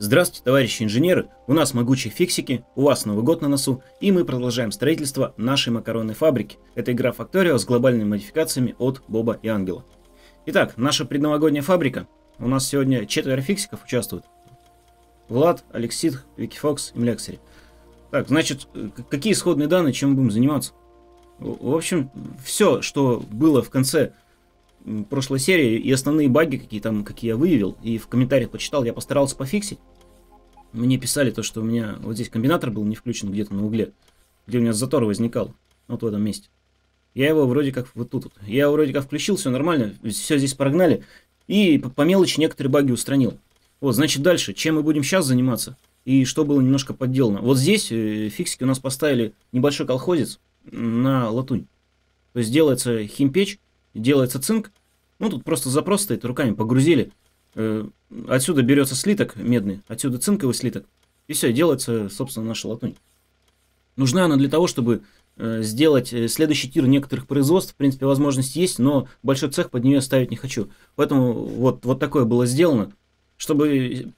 Здравствуйте, товарищи инженеры! У нас могучие фиксики, у вас Новый год на носу, и мы продолжаем строительство нашей макаронной фабрики. Это игра Factorio с глобальными модификациями от Боба и Ангела. Итак, наша предновогодняя фабрика. У нас сегодня 4 фиксиков участвуют. Влад, Алексит, Викифокс и Млексери. Так, значит, какие исходные данные, чем мы будем заниматься? В общем, все, что было в конце прошлой серии, и основные баги, какие я выявил, и в комментариях почитал, я постарался пофиксить. Мне писали то, что у меня вот здесь комбинатор был не включен где-то на угле, где у меня затор возникал, вот в этом месте. Я его вроде как вот тут, я его вроде как включил, все нормально, все здесь прогнали, и по мелочи некоторые баги устранил. Вот, значит, дальше, чем мы будем сейчас заниматься, и что было немножко подделано. Вот здесь фиксики у нас поставили небольшой колхозец на латунь. То есть делается химпечь, делается цинк, ну тут просто запрос стоит, руками погрузили. Отсюда берется слиток медный, отсюда цинковый слиток, и все, делается, собственно, наша латунь. Нужна она для того, чтобы сделать следующий тир некоторых производств. В принципе, возможность есть, но большой цех под нее ставить не хочу. Поэтому вот такое было сделано, чтобы,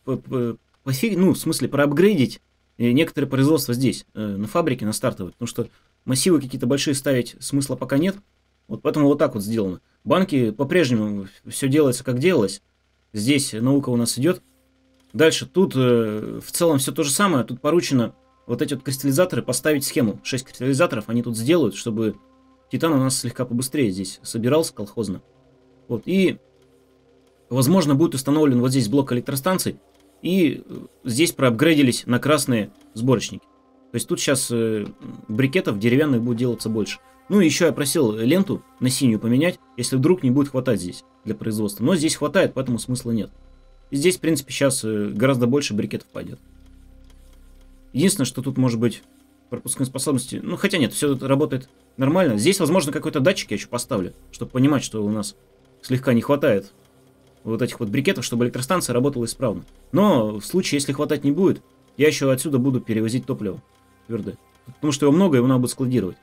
в смысле, проапгрейдить некоторые производства здесь, на фабрике, на стартовой. Потому что массивы какие-то большие ставить смысла пока нет. Вот поэтому вот так вот сделано. Банки по-прежнему все делается, как делалось. Здесь наука у нас идет. Дальше тут в целом все то же самое. Тут поручено вот эти вот кристаллизаторы поставить схему. 6 кристаллизаторов они тут сделают, чтобы титан у нас слегка побыстрее здесь собирался колхозно. Вот. И, возможно, будет установлен вот здесь блок электростанций. И здесь проапгрейдились на красные сборочники. То есть тут сейчас брикетов деревянных будет делаться больше. Ну и еще я просил ленту на синюю поменять, если вдруг не будет хватать здесь для производства. Но здесь хватает, поэтому смысла нет. И здесь, в принципе, сейчас гораздо больше брикетов пойдет. Единственное, что тут может быть пропускной способности. Ну, хотя нет, все тут работает нормально. Здесь, возможно, какой-то датчик я еще поставлю, чтобы понимать, что у нас слегка не хватает вот этих вот брикетов, чтобы электростанция работала исправно. Но в случае, если хватать не будет, я еще отсюда буду перевозить топливо твердое. Потому что его много, его надо будет складировать.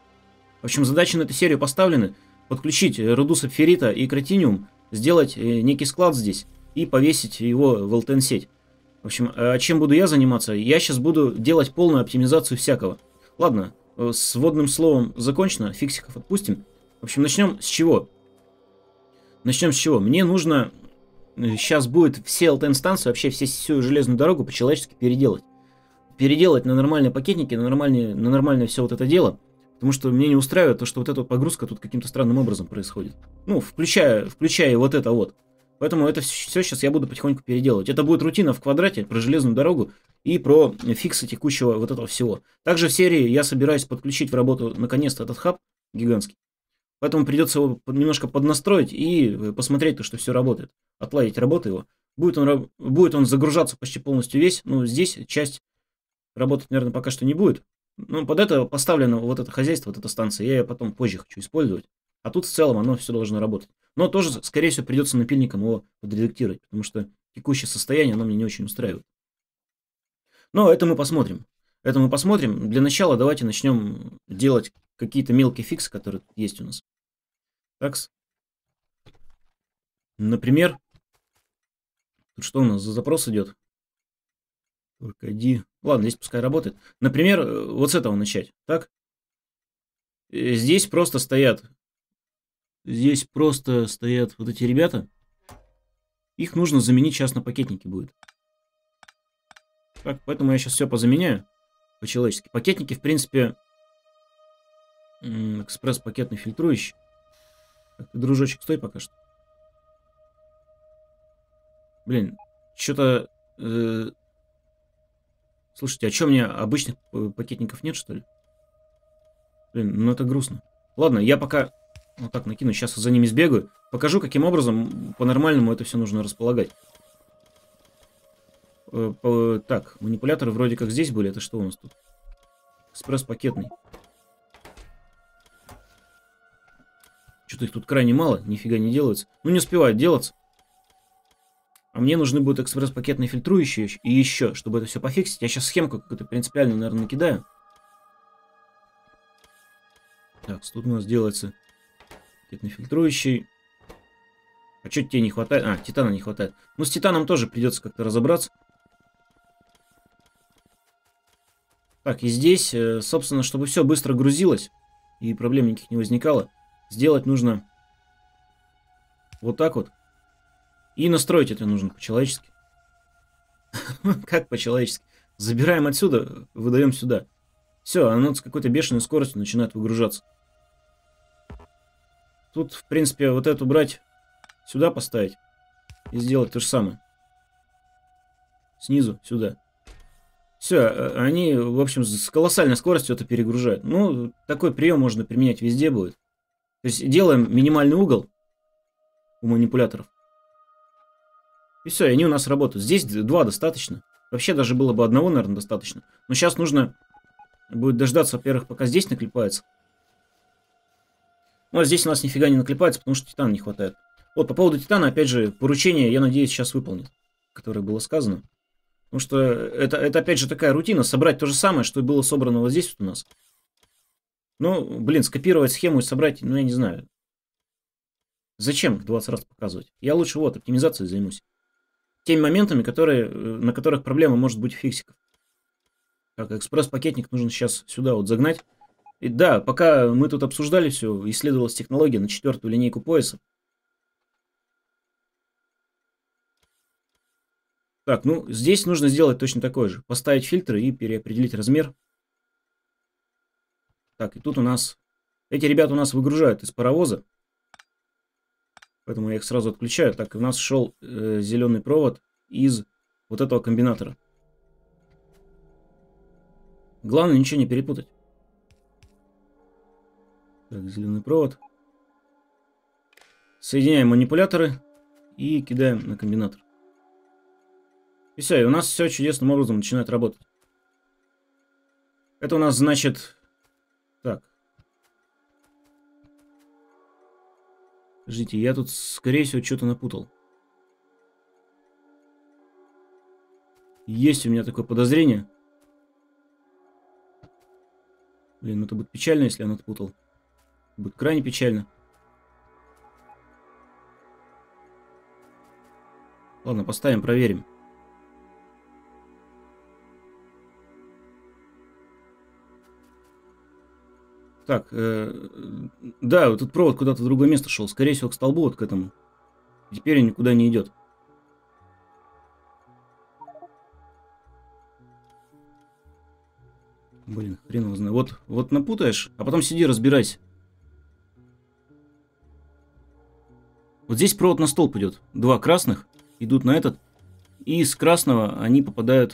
В общем, задачи на эту серию поставлены. Подключить руду сапфирита и кратиниум, сделать некий склад здесь и повесить его в ЛТН-сеть. В общем, а чем буду я заниматься? Я сейчас буду делать полную оптимизацию всякого. Ладно, с вводным словом закончено, фиксиков отпустим. В общем, начнем с чего? Начнем с чего? Мне нужно сейчас будет все ЛТН-станции, вообще всю железную дорогу по-человечески переделать. Переделать на нормальные пакетники, на нормальное все вот это дело. Потому что мне не устраивает то, что вот эта погрузка тут каким-то странным образом происходит. Ну, включая вот это вот. Поэтому это все сейчас я буду потихоньку переделывать. Это будет рутина в квадрате про железную дорогу и про фиксы текущего вот этого всего. Также в серии я собираюсь подключить в работу наконец-то этот хаб гигантский. Поэтому придется его немножко поднастроить и посмотреть, то, что все работает. Отладить работу его. Будет он загружаться почти полностью весь. Ну, здесь часть работать, наверное, пока что не будет. Ну, под это поставлено вот это хозяйство, вот эта станция. Я ее потом позже хочу использовать. А тут в целом оно все должно работать. Но тоже, скорее всего, придется напильником его подредактировать. Потому что текущее состояние, оно мне не очень устраивает. Но это мы посмотрим. Для начала давайте начнем делать какие-то мелкие фиксы, которые есть у нас. Так. Например, тут что у нас за запрос идет? Ладно, здесь пускай работает. Например, вот с этого начать. Так? Здесь просто стоят вот эти ребята. Их нужно заменить сейчас на пакетники будет. Так, поэтому я сейчас все позаменяю по-человечески. Пакетники, в принципе, экспресс-пакетный фильтрующий. Так, ты, дружочек, стой пока что. Блин, что-то... Слушайте, а что, мне обычных пакетников нет, что ли? Блин, ну это грустно. Ладно, я пока вот так накину, сейчас за ними сбегаю. Покажу, каким образом по-нормальному это все нужно располагать. Так, манипуляторы вроде как здесь были. Это что у нас тут? Экспресс-пакетный. Что-то их тут крайне мало, нифига не делается. Ну, не успевают делаться. А мне нужны будут экспресс-пакетные фильтрующие и еще, чтобы это все пофиксить. Я сейчас схемку какую-то принципиально, наверное, накидаю. Так, тут у нас делается пакетный фильтрующий. А что тебе не хватает? А, титана не хватает. Ну, с титаном тоже придется как-то разобраться. Так, и здесь, собственно, чтобы все быстро грузилось и проблем никаких не возникало, сделать нужно вот так вот. И настроить это нужно по-человечески. Как по-человечески? Забираем отсюда, выдаем сюда. Все, оно с какой-то бешеной скоростью начинает выгружаться. Тут, в принципе, вот эту брать, сюда поставить и сделать то же самое. Снизу, сюда. Все, они, в общем, с колоссальной скоростью это перегружают. Ну, такой прием можно применять везде будет. То есть делаем минимальный угол у манипуляторов. И все, и они у нас работают. Здесь два достаточно. Вообще даже было бы одного, наверное, достаточно. Но сейчас нужно будет дождаться, во-первых, пока здесь наклепается. Ну, а здесь у нас нифига не наклепается, потому что титана не хватает. Вот, по поводу титана, опять же, поручение, я надеюсь, сейчас выполнит, которое было сказано. Потому что это опять же, такая рутина, собрать то же самое, что и было собрано вот здесь вот у нас. Ну, блин, скопировать схему и собрать, ну, я не знаю. Зачем 20 раз показывать? Я лучше вот оптимизацией займусь. Теми моментами, на которых проблема может быть у фиксиков. Так, экспресс-пакетник нужно сейчас сюда вот загнать. И да, пока мы тут обсуждали все, исследовалась технология на 4-ю линейку пояса. Так, ну здесь нужно сделать точно такое же. Поставить фильтры и переопределить размер. Так, и тут у нас... Эти ребята у нас выгружают из паровоза. Поэтому я их сразу отключаю. Так, у нас шел зеленый провод из вот этого комбинатора. Главное ничего не перепутать. Так, зеленый провод. Соединяем манипуляторы и кидаем на комбинатор. И все, и у нас все чудесным образом начинает работать. Это у нас значит... Так. Подождите, я тут, скорее всего, что-то напутал. Есть у меня такое подозрение. Блин, ну это будет печально, если я напутал. Будет крайне печально. Ладно, поставим, проверим. Так, да, вот этот провод куда-то в другое место шел. Скорее всего, к столбу, вот к этому. Теперь он никуда не идет. Блин, хрен его знает. Вот напутаешь, а потом сиди, разбирайся. Вот здесь провод на столб идет. Два красных идут на этот. И с красного они попадают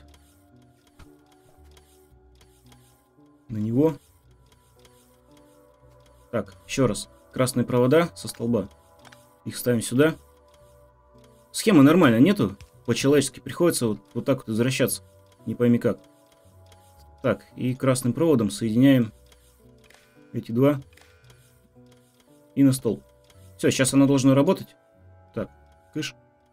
на него. Так, еще раз. Красные провода со столба. Их ставим сюда. Схемы нормально нету. По-человечески приходится вот так вот возвращаться. Не пойми как. Так, и красным проводом соединяем эти два. И на столб. Все, сейчас оно должно работать. Так, кыш.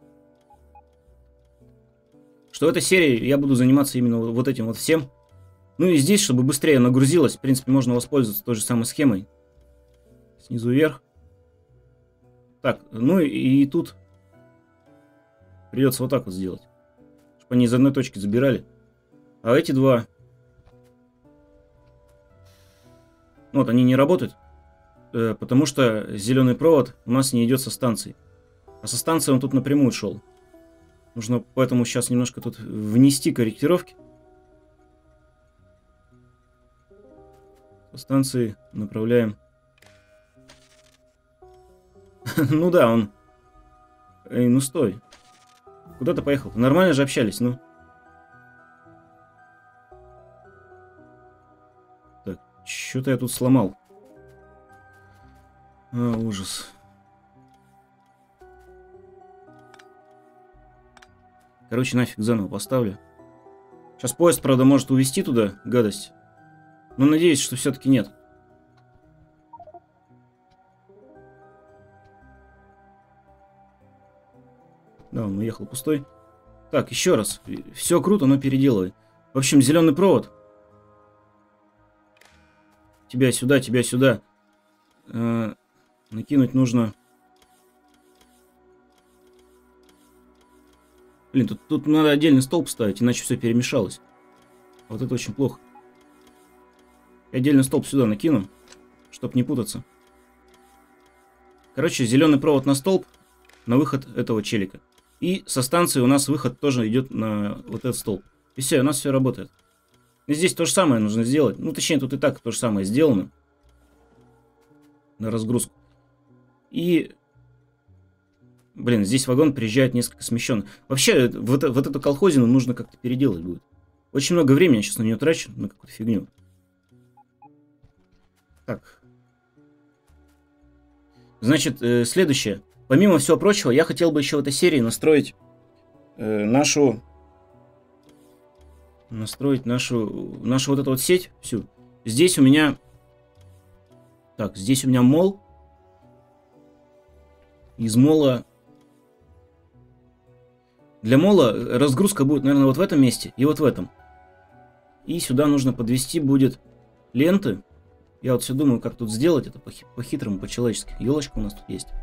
Что в этой серии я буду заниматься именно вот этим вот всем. Ну и здесь, чтобы быстрее нагрузилось, в принципе, можно воспользоваться той же самой схемой. Снизу вверх. Так, ну и тут придется вот так вот сделать. Чтобы они из одной точки забирали. А эти два... Вот, они не работают. Потому что зеленый провод у нас не идет со станции. А со станции он тут напрямую шел. Нужно поэтому сейчас немножко тут внести корректировки. Со станции направляем. Ну да, он... Эй, ну стой. Куда ты поехал? Нормально же общались, ну. Так, что-то я тут сломал. А, ужас. Короче, нафиг заново поставлю. Сейчас поезд, правда, может увезти туда гадость. Но надеюсь, что все-таки нет. Да, он уехал пустой. Так, еще раз. Все круто, но переделывай. В общем, зеленый провод. Тебя сюда, тебя сюда. Накинуть нужно... Блин, тут надо отдельный столб ставить, иначе все перемешалось. Вот это очень плохо. Я отдельный столб сюда накину, чтобы не путаться. Короче, зеленый провод на столб, на выход этого челика. И со станции у нас выход тоже идет на вот этот столб. И все, у нас все работает. И здесь то же самое нужно сделать. Ну, точнее, тут и так то же самое сделано. На разгрузку. И... Блин, здесь вагон приезжает несколько смещен. Вообще, вот эту колхозину нужно как-то переделать будет. Очень много времени я сейчас на нее трачу, на какую-то фигню. Так. Значит, следующее. Помимо всего прочего, я хотел бы еще в этой серии настроить нашу вот эту вот сеть всю. Здесь у меня... Так, здесь у меня мол. Из мола... Для мола разгрузка будет, наверное, вот в этом месте и вот в этом. И сюда нужно подвести будет ленты. Я вот все думаю, как тут сделать это по-хитрому, по-человечески. Елочка у нас тут есть.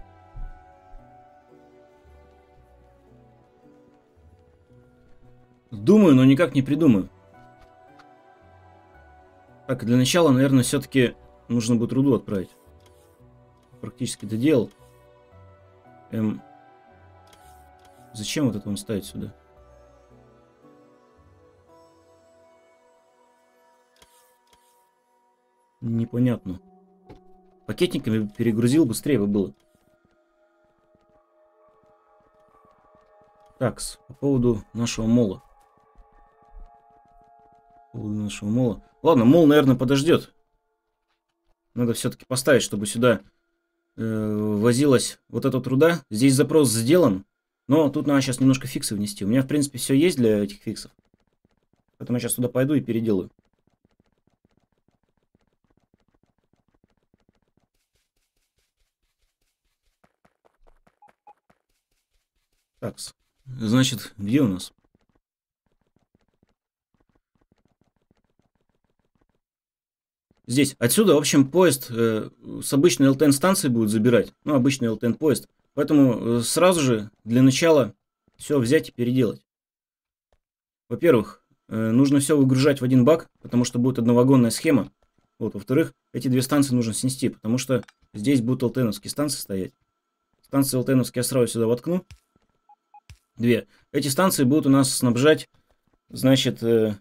Думаю, но никак не придумаю. Так, для начала, наверное, все-таки нужно будет руду отправить. Практически доделал. Зачем вот это он ставить сюда? Непонятно. Пакетниками перегрузил, быстрее бы было. Так, по поводу нашего мола. Ладно, мол, наверное, подождет. Надо все-таки поставить, чтобы сюда возилась вот эта труда. Здесь запрос сделан. Но тут надо сейчас немножко фиксы внести. У меня, в принципе, все есть для этих фиксов. Поэтому я сейчас туда пойду и переделаю. Так, значит, где у нас? Здесь. Отсюда, в общем, поезд с обычной ЛТН станции будет забирать. Ну, обычный ЛТН поезд. Поэтому сразу же для начала все взять и переделать. Во-первых, нужно все выгружать в один бак, потому что будет одновагонная схема. Вот. Во-вторых, эти две станции нужно снести, потому что здесь будут ЛТНовские станции стоять. Станции ЛТНовские я сразу сюда воткну. Две. Эти станции будут у нас снабжать, значит...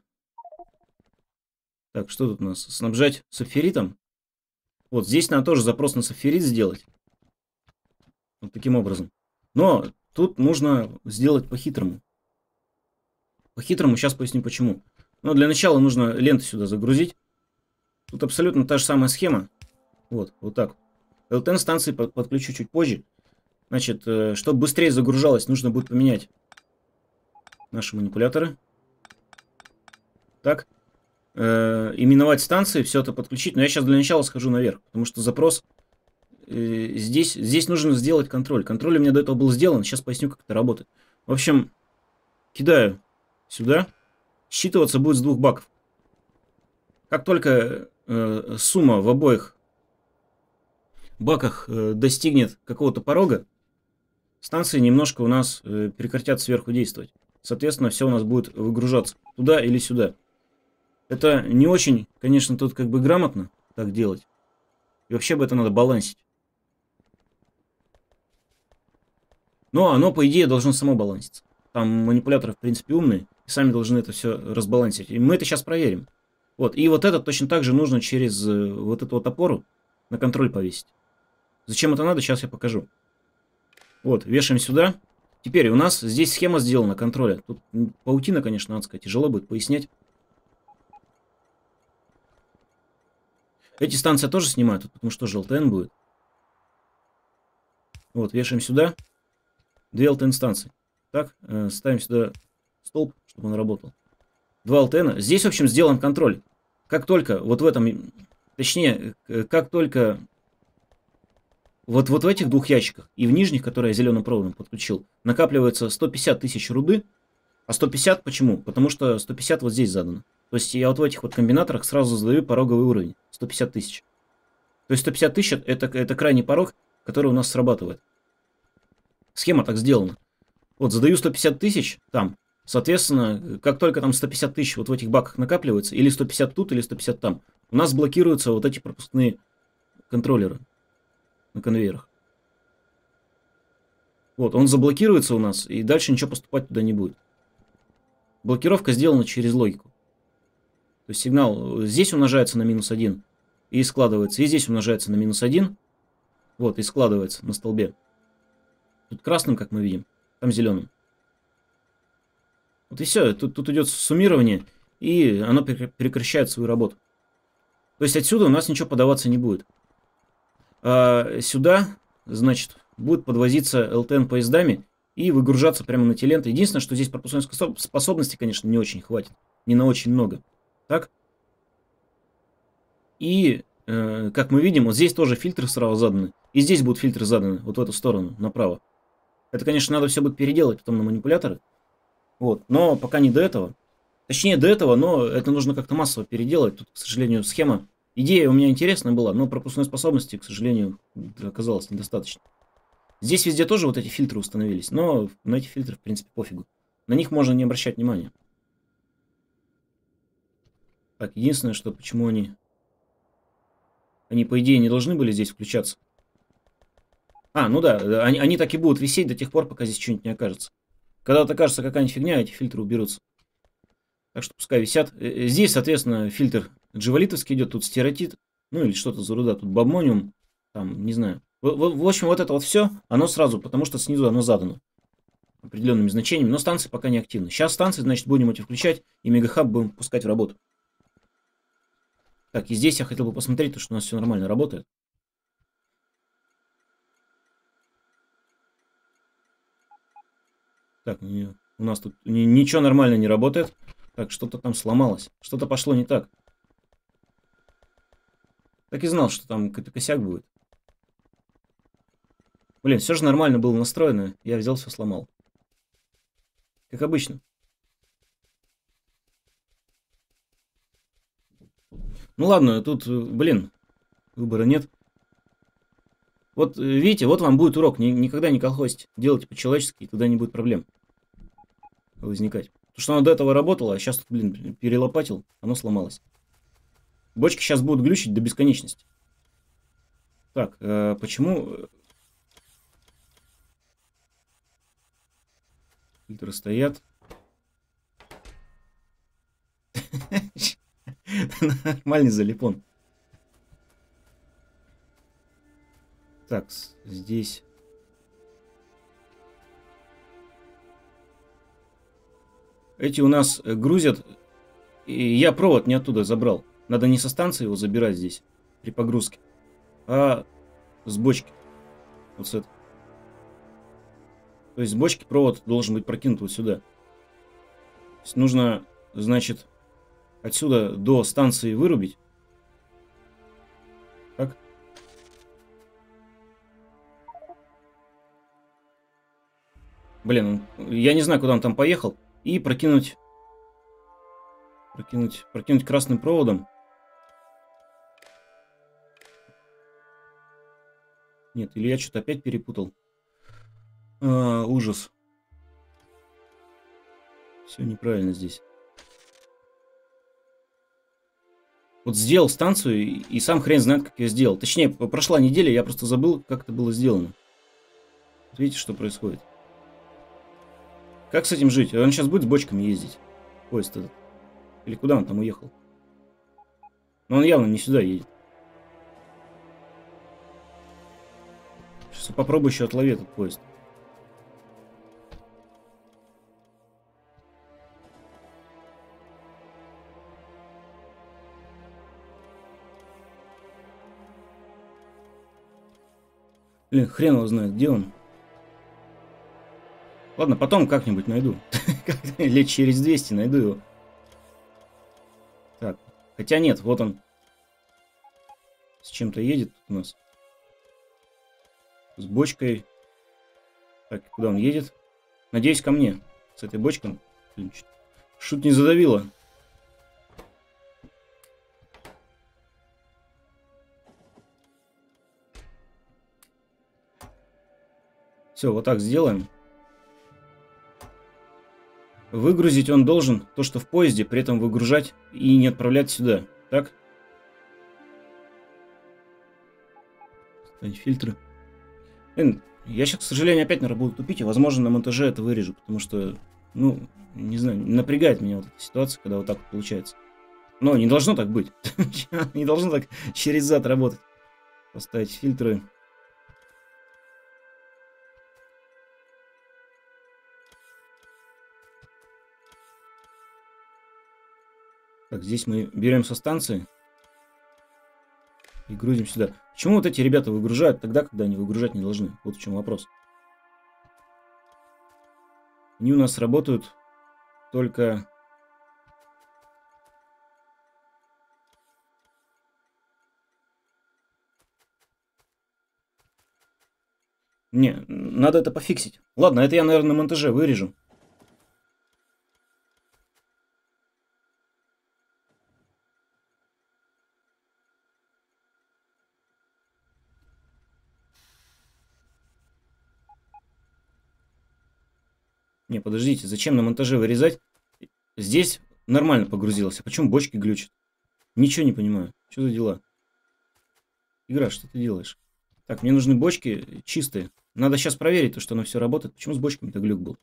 Так, что тут у нас? Снабжать сапфиритом. Вот, здесь надо тоже запрос на сапфирит сделать. Вот таким образом. Но тут нужно сделать по-хитрому. По-хитрому, сейчас поясню почему. Но для начала нужно ленты сюда загрузить. Тут абсолютно та же самая схема. Вот, вот так. ЛТН станции подключу чуть позже. Значит, чтобы быстрее загружалось, нужно будет поменять наши манипуляторы. Так. Именовать станции, все это подключить. Но я сейчас для начала схожу наверх, потому что запрос здесь нужно сделать контроль. Контроль у меня до этого был сделан, сейчас поясню, как это работает. В общем, кидаю сюда. Считываться будет с двух баков. Как только сумма в обоих баках достигнет какого-то порога, станции немножко у нас прекратят сверху действовать. Соответственно, все у нас будет выгружаться туда или сюда. Это не очень, конечно, тут как бы грамотно так делать. И вообще бы это надо балансить. Но оно, по идее, должно само баланситься. Там манипуляторы, в принципе, умные. И сами должны это все разбалансить. И мы это сейчас проверим. Вот. И вот это точно так же нужно через вот эту вот опору на контроль повесить. Зачем это надо, сейчас я покажу. Вот, вешаем сюда. Теперь у нас здесь схема сделана контроля. Тут паутина, конечно, адская. Тяжело будет пояснять. Эти станции тоже снимают, потому что тоже ЛТН будет. Вот, вешаем сюда. Две ЛТН станции. Так, ставим сюда столб, чтобы он работал. Два ЛТН. Здесь, в общем, сделан контроль. Как только вот в этом, точнее, как только вот в этих двух ящиках и в нижних, которые я зеленым проводом подключил, накапливается 150 тысяч руды. А 150 почему? Потому что 150 вот здесь задано. То есть я вот в этих вот комбинаторах сразу задаю пороговый уровень. 150 тысяч. То есть 150 тысяч это крайний порог, который у нас срабатывает. Схема так сделана. Вот задаю 150 тысяч там. Соответственно, как только там 150 тысяч вот в этих баках накапливается, или 150 тут, или 150 там, у нас блокируются вот эти пропускные контроллеры на конвейерах. Вот, он заблокируется у нас, и дальше ничего поступать туда не будет. Блокировка сделана через логику. То есть сигнал здесь умножается на -1 и складывается, и здесь умножается на -1, вот, и складывается на столбе. Тут красным, как мы видим, там зеленым. Вот и все, тут идет суммирование, и оно прекращает свою работу. То есть отсюда у нас ничего подаваться не будет. А сюда, значит, будет подвозиться ЛТН поездами и выгружаться прямо на те ленты. Единственное, что здесь пропускной способности, конечно, не очень хватит. Не на очень много. Так? И, как мы видим, вот здесь тоже фильтры сразу заданы. И здесь будут фильтры заданы, вот в эту сторону, направо. Это, конечно, надо все будет переделать потом на манипуляторы. Вот. Но пока не до этого. Точнее, до этого, но это нужно как-то массово переделать. Тут, к сожалению, схема. Идея у меня интересная была, но пропускной способности, к сожалению, оказалось недостаточно. Здесь везде тоже вот эти фильтры установились, но на эти фильтры, в принципе, пофигу. На них можно не обращать внимания. Так, единственное, что почему они, по идее, не должны были здесь включаться. А, ну да, они так и будут висеть до тех пор, пока здесь что-нибудь не окажется. Когда вот окажется какая-нибудь фигня, эти фильтры уберутся. Так что пускай висят. Здесь, соответственно, фильтр дживолитовский идет, тут стереотит, ну или что-то за руда, тут бобмониум, там, не знаю. В общем, вот это вот все, оно сразу, потому что снизу оно задано определенными значениями, но станции пока не активны. Сейчас станции, значит, будем эти включать, и мегахаб будем пускать в работу. Так, и здесь я хотел бы посмотреть, что у нас все нормально работает. Так, у нас тут ничего нормально не работает. Так, что-то там сломалось. Что-то пошло не так. Так и знал, что там какой-то косяк будет. Блин, все же нормально было настроено. Я взял, все сломал. Как обычно. Ну ладно, тут, блин, выбора нет. Вот, видите, вот вам будет урок. Никогда не колхозьте. Делайте по-человечески, и тогда не будет проблем возникать. Потому что оно до этого работало, а сейчас, блин, перелопатил, оно сломалось. Бочки сейчас будут глючить до бесконечности. Так, почему... Фильтры стоят. Нормальный залипон. Так, здесь... Эти у нас грузят. И я провод не оттуда забрал. Надо не со станции его забирать здесь при погрузке, а с бочки. Вот с этой. То есть с бочки провод должен быть прокинут вот сюда. То есть нужно, значит, отсюда до станции вырубить. Так. Блин, я не знаю, куда он там поехал. И прокинуть красным проводом. Нет, или я что-то опять перепутал. Ужас. Все неправильно здесь. Вот сделал станцию, и сам хрен знает, как я сделал. Точнее, прошла неделя, я просто забыл, как это было сделано. Вот видите, что происходит. Как с этим жить? Он сейчас будет с бочками ездить. Поезд этот. Или куда он там уехал? Но он явно не сюда едет. Сейчас я попробую еще отлови этот поезд. Блин, хрен его знает, где он. Ладно, потом как-нибудь найду. Лет через 200 найду его. Так, хотя нет, вот он. С чем-то едет у нас. С бочкой. Так, куда он едет? Надеюсь, ко мне. С этой бочкой. Шут не задавило. Все, вот так сделаем. выгрузить он должен то, что в поезде, при этом выгружать и не отправлять сюда. Так? Ставить фильтры. Я сейчас, к сожалению, опять, наверное, буду тупить, и, возможно, на монтаже это вырежу, потому что, ну, не знаю, напрягает меня вот эта ситуация, когда вот так вот получается. Но не должно так быть. Не должно так через зад работать. Поставить фильтры. Так, здесь мы берем со станции и грузим сюда. Почему вот эти ребята выгружают тогда, когда они выгружать не должны? Вот в чем вопрос. Они у нас работают только... Не, надо это пофиксить. Ладно, это я, наверное, на монтаже вырежу. Не, подождите, зачем на монтаже вырезать? Здесь нормально погрузилось. А почему бочки глючат? Ничего не понимаю. Что за дела? Игра, что ты делаешь? Так, мне нужны бочки чистые. Надо сейчас проверить, то, что оно все работает. Почему с бочками-то глюк был?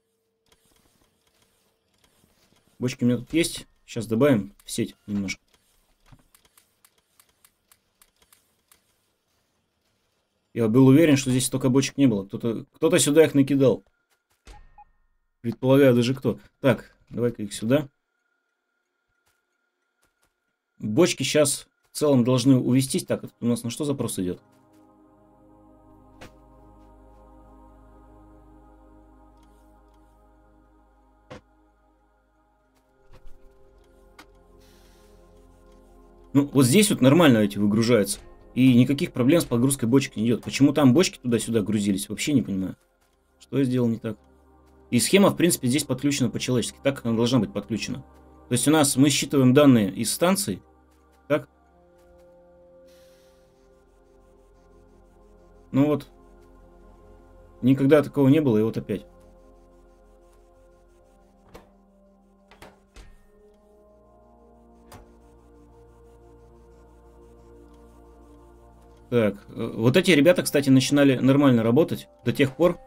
Бочки у меня тут есть. Сейчас добавим в сеть немножко. Я был уверен, что здесь столько бочек не было. Кто-то сюда их накидал. Предполагаю, даже кто. Так, давай-ка их сюда. Бочки сейчас в целом должны увестись. Так, это у нас на что запрос идет? Ну, вот здесь вот нормально эти выгружаются. И никаких проблем с погрузкой бочек не идет. Почему там бочки туда-сюда грузились, вообще не понимаю. Что я сделал не так? И схема, в принципе, здесь подключена по-человечески, так, как она должна быть подключена. То есть мы считываем данные из станции, так? Ну вот. Никогда такого не было, и вот опять. Так, вот эти ребята, кстати, начинали нормально работать до тех пор,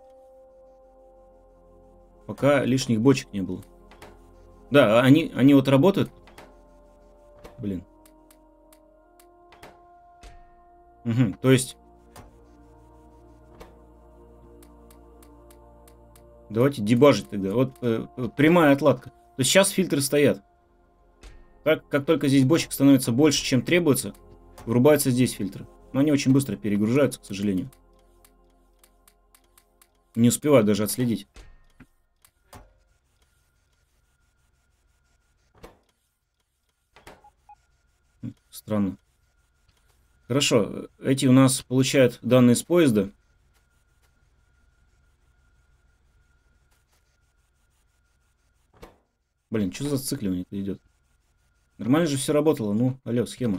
пока лишних бочек не было. Да, они вот работают. Блин. Угу, то есть... Давайте дебажить тогда. Вот прямая отладка. То есть сейчас фильтры стоят. Так, как только здесь бочек становится больше, чем требуется, врубаются здесь фильтры. Но они очень быстро перегружаются, к сожалению. Не успеваю даже отследить. Странно. Хорошо, эти у нас получают данные с поезда. Блин, что за зацикливание-то идет? Нормально же все работало. Ну, алло, схема.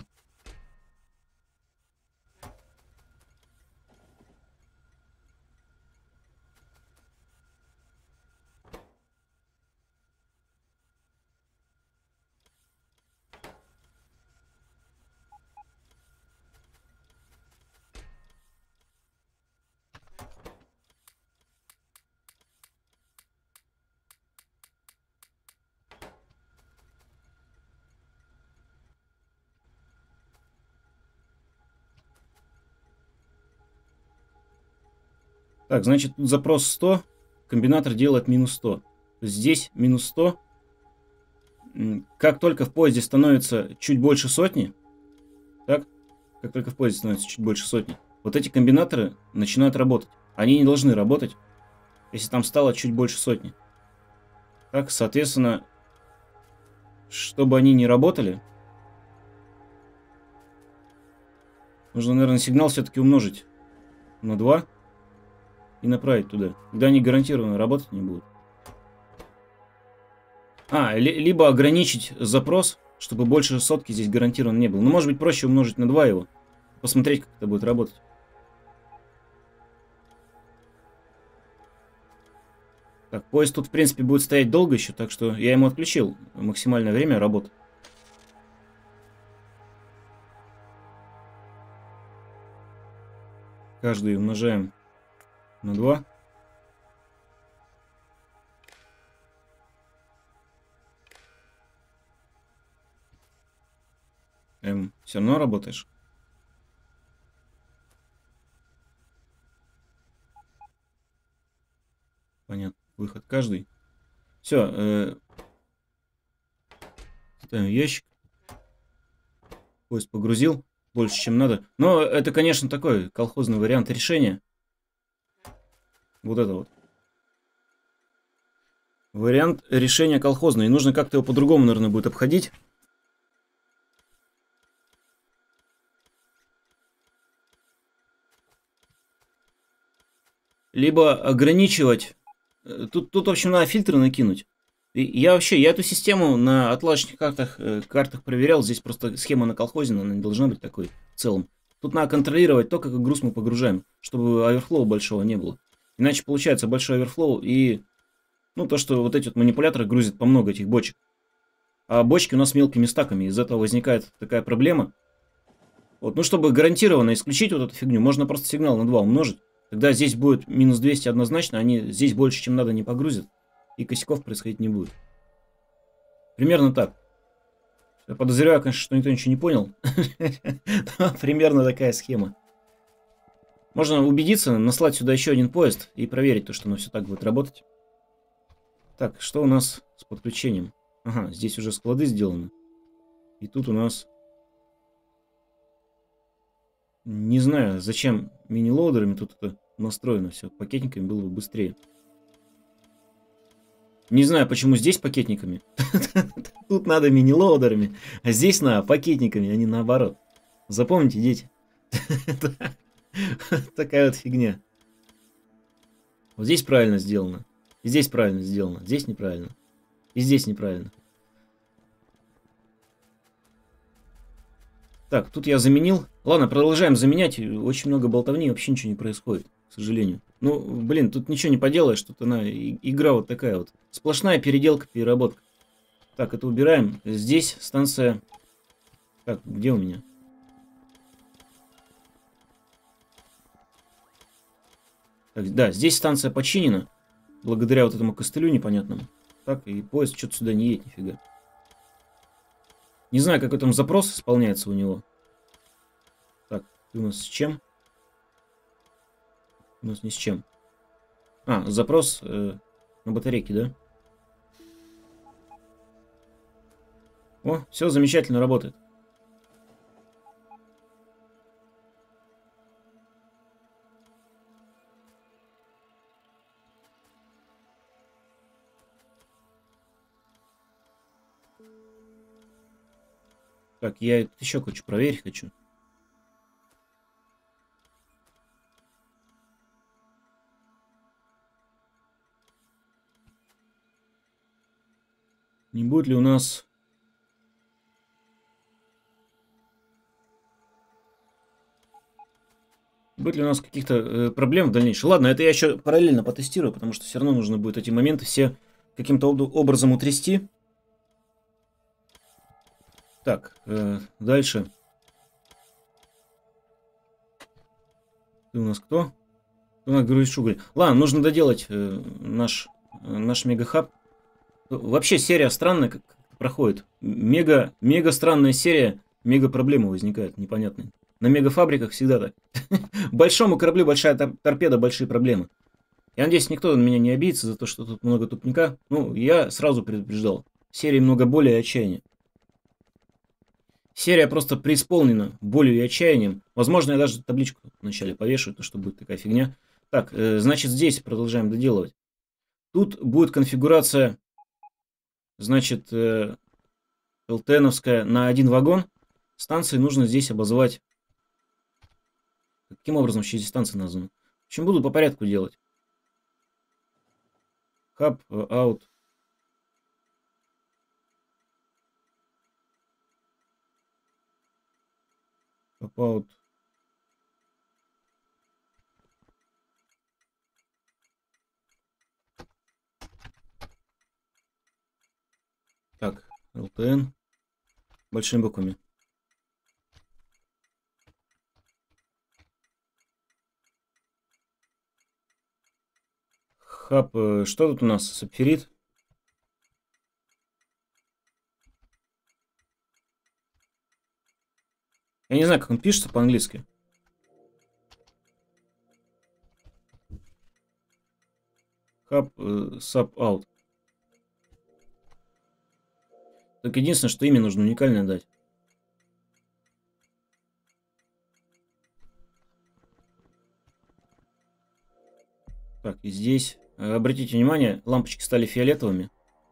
Так, значит, тут запрос 100, комбинатор делает минус 100. Здесь минус 100. Как только в поезде становится чуть больше сотни, так, как только в поезде становится чуть больше сотни, вот эти комбинаторы начинают работать. Они не должны работать, если там стало чуть больше сотни. Так, соответственно, чтобы они не работали, нужно, наверное, сигнал все-таки умножить на 2 и направить туда. Тогда они гарантированно работать не будут. Либо ограничить запрос, чтобы больше сотки здесь гарантированно не было. Но может быть проще умножить на 2 его. Посмотреть, как это будет работать. Так, поезд тут, в принципе, будет стоять долго еще, так что я ему отключил максимальное время работы. Каждый умножаем на 2. Все равно работаешь? Понятно. Выход каждый. Все. Ставим ящик. Поезд погрузил. Больше, чем надо. Но это, конечно, такой колхозный вариант решения. Вот это вот. Вариант решения колхозный. И нужно как-то его по-другому, наверное, будет обходить. Либо ограничивать. Тут, в общем, надо фильтры накинуть. Я эту систему на отладочных картах проверял. Здесь просто схема наколхозена, она не должна быть такой в целом. Тут надо контролировать то, какой груз мы погружаем, чтобы оверфлоу большого не было. Иначе получается большой оверфлоу и, ну, то, что вот эти вот манипуляторы грузят по много этих бочек. А бочки у нас мелкими стаками, из этого возникает такая проблема. Вот, ну, чтобы гарантированно исключить вот эту фигню, можно просто сигнал на 2 умножить. Тогда здесь будет минус 200 однозначно, они здесь больше, чем надо, не погрузят. И косяков происходить не будет. Примерно так. Я подозреваю, конечно, что никто ничего не понял. Примерно такая схема. Можно убедиться, наслать сюда еще один поезд и проверить то, что оно все так будет работать. Так, что у нас с подключением? Ага, здесь уже склады сделаны. И тут у нас... Не знаю, зачем мини-лоудерами тут это настроено все. Пакетниками было бы быстрее. Не знаю, почему здесь пакетниками. Тут надо мини-лоудерами, а здесь надо пакетниками, а не наоборот. Запомните, дети. Такая вот фигня. Вот здесь правильно сделано. И здесь правильно сделано. Здесь неправильно. И здесь неправильно. Так, тут я заменил. Ладно, продолжаем заменять. Очень много болтовни, вообще ничего не происходит, к сожалению. Ну, блин, тут ничего не поделаешь. Тут она, игра вот такая вот. Сплошная переделка, переработка. Так, это убираем. Здесь станция... Так, где у меня? Так, да, здесь станция починена. Благодаря вот этому костылю непонятному. Так, и поезд что-то сюда не едет, нифига. Не знаю, какой там запрос исполняется у него. Так, ты у нас с чем? У нас ни с чем. А, запрос на батарейки, да? О, все замечательно работает. Так, я еще хочу проверить хочу. Не будет ли у нас... Будет ли у нас каких-то проблем в дальнейшем? Ладно, это я еще параллельно потестирую, потому что все равно нужно будет эти моменты все каким-то образом утрясти. Так, дальше. Ты у нас кто? Ты у нас грузишь уголь. Ладно, нужно доделать наш мегахаб. Вообще серия странная как проходит. Мега странная серия, мега проблемы возникают непонятные. На мегафабриках всегда так. Большому кораблю большая торпеда, большие проблемы. Я надеюсь, никто на меня не обидится за то, что тут много тупника. Ну, я сразу предупреждал. В серии много боли и отчаяния. Серия просто преисполнена болью и отчаянием. Возможно, я даже табличку вначале повешу, то что будет такая фигня. Так, значит, здесь продолжаем доделывать. Тут будет конфигурация, значит, ЛТНовская на один вагон. Станции нужно здесь обозвать. Каким образом вообще здесь станция названа? В общем, буду по порядку делать. Хаб, аут. Хаб, аут. LTN. Большими буквами. Хаб, что тут у нас? Сапфирит. Я не знаю, как он пишется по-английски. Хаб, sub out. Только единственное, что имя нужно уникальное дать. Так, и здесь. Обратите внимание, лампочки стали фиолетовыми.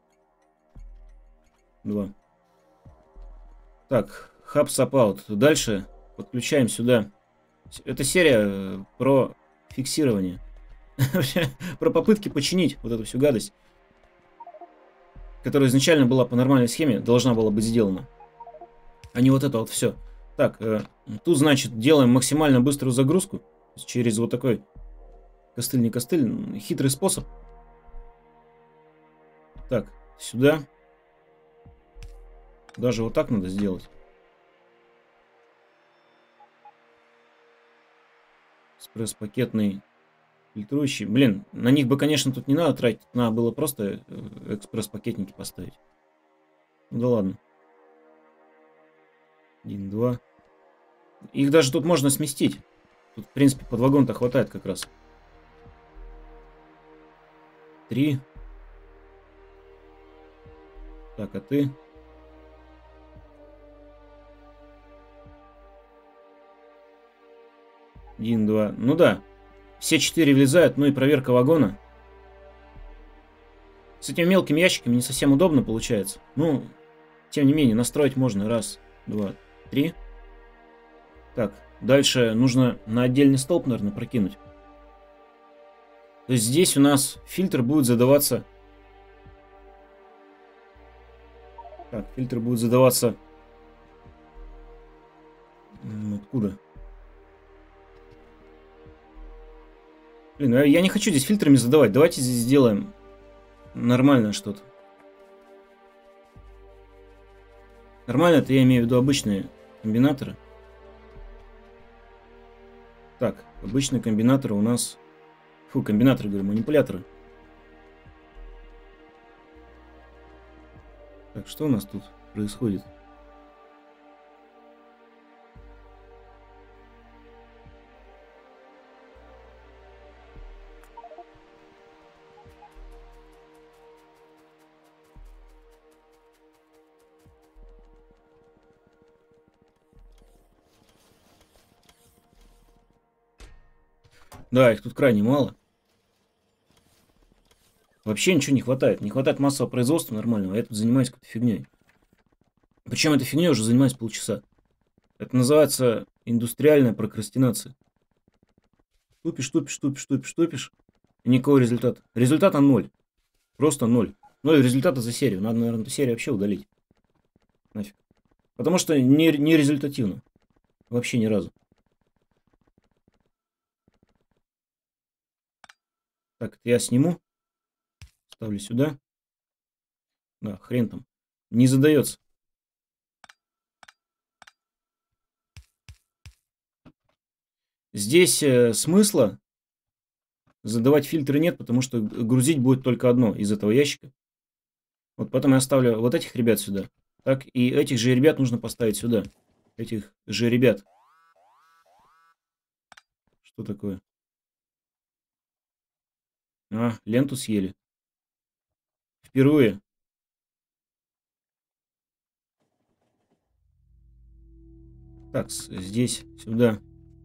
2. Так, Hub Sub Out. Дальше подключаем сюда. Это серия про фиксирование. Про попытки починить вот эту всю гадость, которая изначально была по нормальной схеме, должна была быть сделана. А не вот это вот все. Так, тут, значит, делаем максимально быструю загрузку. Через вот такой костыль, не костыль, хитрый способ. Так, сюда. Даже вот так надо сделать. Экспресс-пакетный фильтрующий. Блин, на них бы, конечно, тут не надо тратить. Надо было просто экспресс-пакетники поставить. Ну да ладно. 1, 2. Их даже тут можно сместить. Тут, в принципе, под вагон-то хватает как раз. 3. Так, а ты? Один, два. Ну да. Все 4 влезают, ну и проверка вагона. С этими мелкими ящиками не совсем удобно получается. Ну, тем не менее, настроить можно. Раз, два, 3. Так, дальше нужно на отдельный столб, наверное, прокинуть. То есть здесь у нас фильтр будет задаваться... Так, фильтр будет задаваться... Откуда? Блин, я не хочу здесь фильтрами задавать. Давайте здесь сделаем нормально что-то. Нормально, это я имею в виду обычные комбинаторы. Так, обычные комбинаторы у нас... Фу, комбинаторы, говорю, манипуляторы. Так, что у нас тут происходит? Да, их тут крайне мало. Вообще ничего не хватает. Не хватает массового производства нормального. Я тут занимаюсь какой-то фигней. Причем этой фигней уже занимаюсь полчаса. Это называется индустриальная прокрастинация. Тупишь, тупишь, тупишь, тупишь, тупишь. И никакого результата. Результата 0. Просто 0. 0 результата за серию. Надо, наверное, эту серию вообще удалить. Нафиг. Потому что не результативно. Вообще ни разу. Так, я сниму. Ставлю сюда. Да, хрен там. Не задается. Здесь смысла задавать фильтры нет, потому что грузить будет только одно из этого ящика. Вот потом я оставлю вот этих ребят сюда. Так, и этих же ребят нужно поставить сюда. Этих же ребят. Что такое? А, ленту съели. Впервые. Так, здесь, сюда.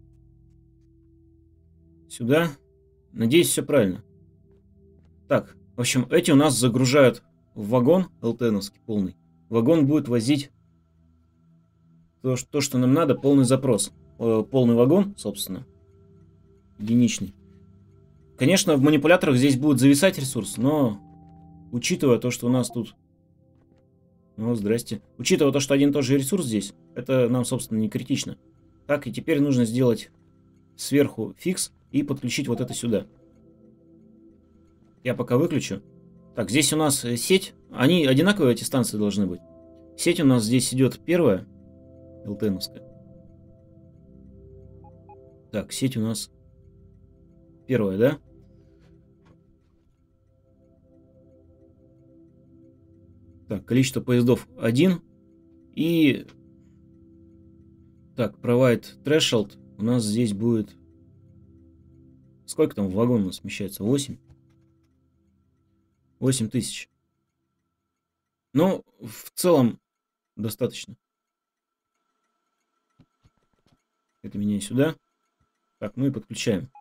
Сюда. Надеюсь, все правильно. Так, в общем, эти у нас загружают в вагон ЛТНовский полный. Вагон будет возить то, что нам надо, полный запрос. Полный вагон, собственно. Единичный. Конечно, в манипуляторах здесь будет зависать ресурс, но учитывая то, что у нас тут... Ну, здрасте. Учитывая то, что один и тот же ресурс здесь, это нам, собственно, не критично. Так, и теперь нужно сделать сверху фикс и подключить вот это сюда. Я пока выключу. Так, здесь у нас сеть. Они одинаковые, эти станции должны быть. Сеть у нас здесь идет первая, ЛТНовская. Так, сеть у нас первая, да? Так, количество поездов 1. И... Так, provide threshold у нас здесь будет... Сколько там в вагон у нас смещается? 8? 8000. Ну, в целом, достаточно. Это меняю сюда. Так, ну и подключаем.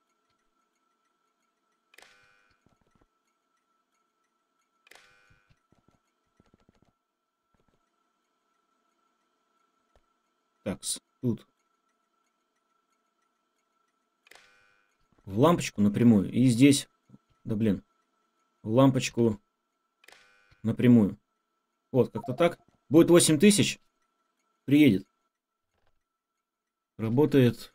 Так, тут в лампочку напрямую. И здесь, да блин, в лампочку напрямую. Вот, как-то так. Будет 8000. Приедет. Работает.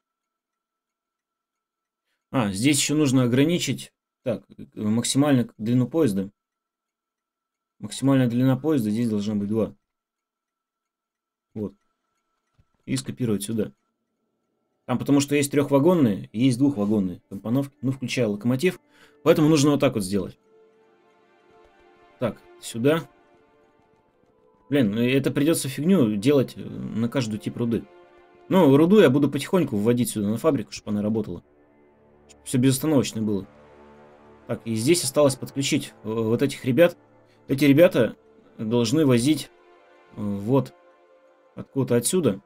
А, здесь еще нужно ограничить. Так, максимальную длину поезда. Максимальная длина поезда здесь должна быть 2. Вот. И скопировать сюда. Там потому что есть трехвагонные и есть двухвагонные компоновки. Ну, включая локомотив. Поэтому нужно вот так вот сделать. Так, сюда. Блин, это придется фигню делать на каждый тип руды. Ну, руду я буду потихоньку вводить сюда на фабрику, чтобы она работала. Чтобы все безостановочно было. Так, и здесь осталось подключить вот этих ребят. Эти ребята должны возить вот откуда-то отсюда.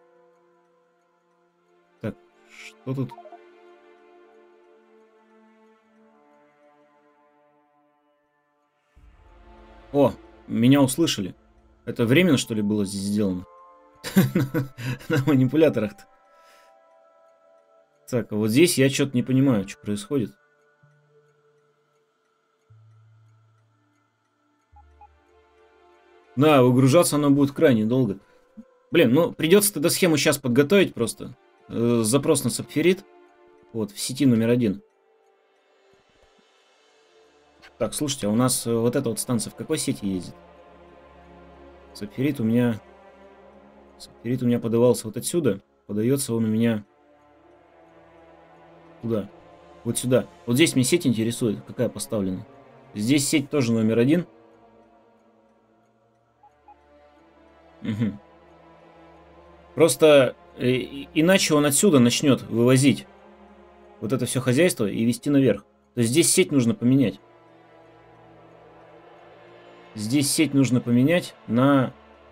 Так, что тут? О, меня услышали. Это временно, что ли, было здесь сделано? На манипуляторах-то. Так, а вот здесь я что-то не понимаю, что происходит. Да, выгружаться оно будет крайне долго. Блин, ну придется тогда схему сейчас подготовить просто. Запрос на сапфирит. Вот, в сети номер 1. Так, слушайте, а у нас вот эта вот станция в какой сети ездит? Сапфирит у меня... Сапфирит у меня подавался вот отсюда. Подается он у меня... Куда? Вот сюда. Вот здесь мне сеть интересует, какая поставлена. Здесь сеть тоже номер 1. Угу. Просто иначе он отсюда начнет вывозить вот это все хозяйство и вести наверх. То есть здесь сеть нужно поменять. Здесь сеть нужно поменять на...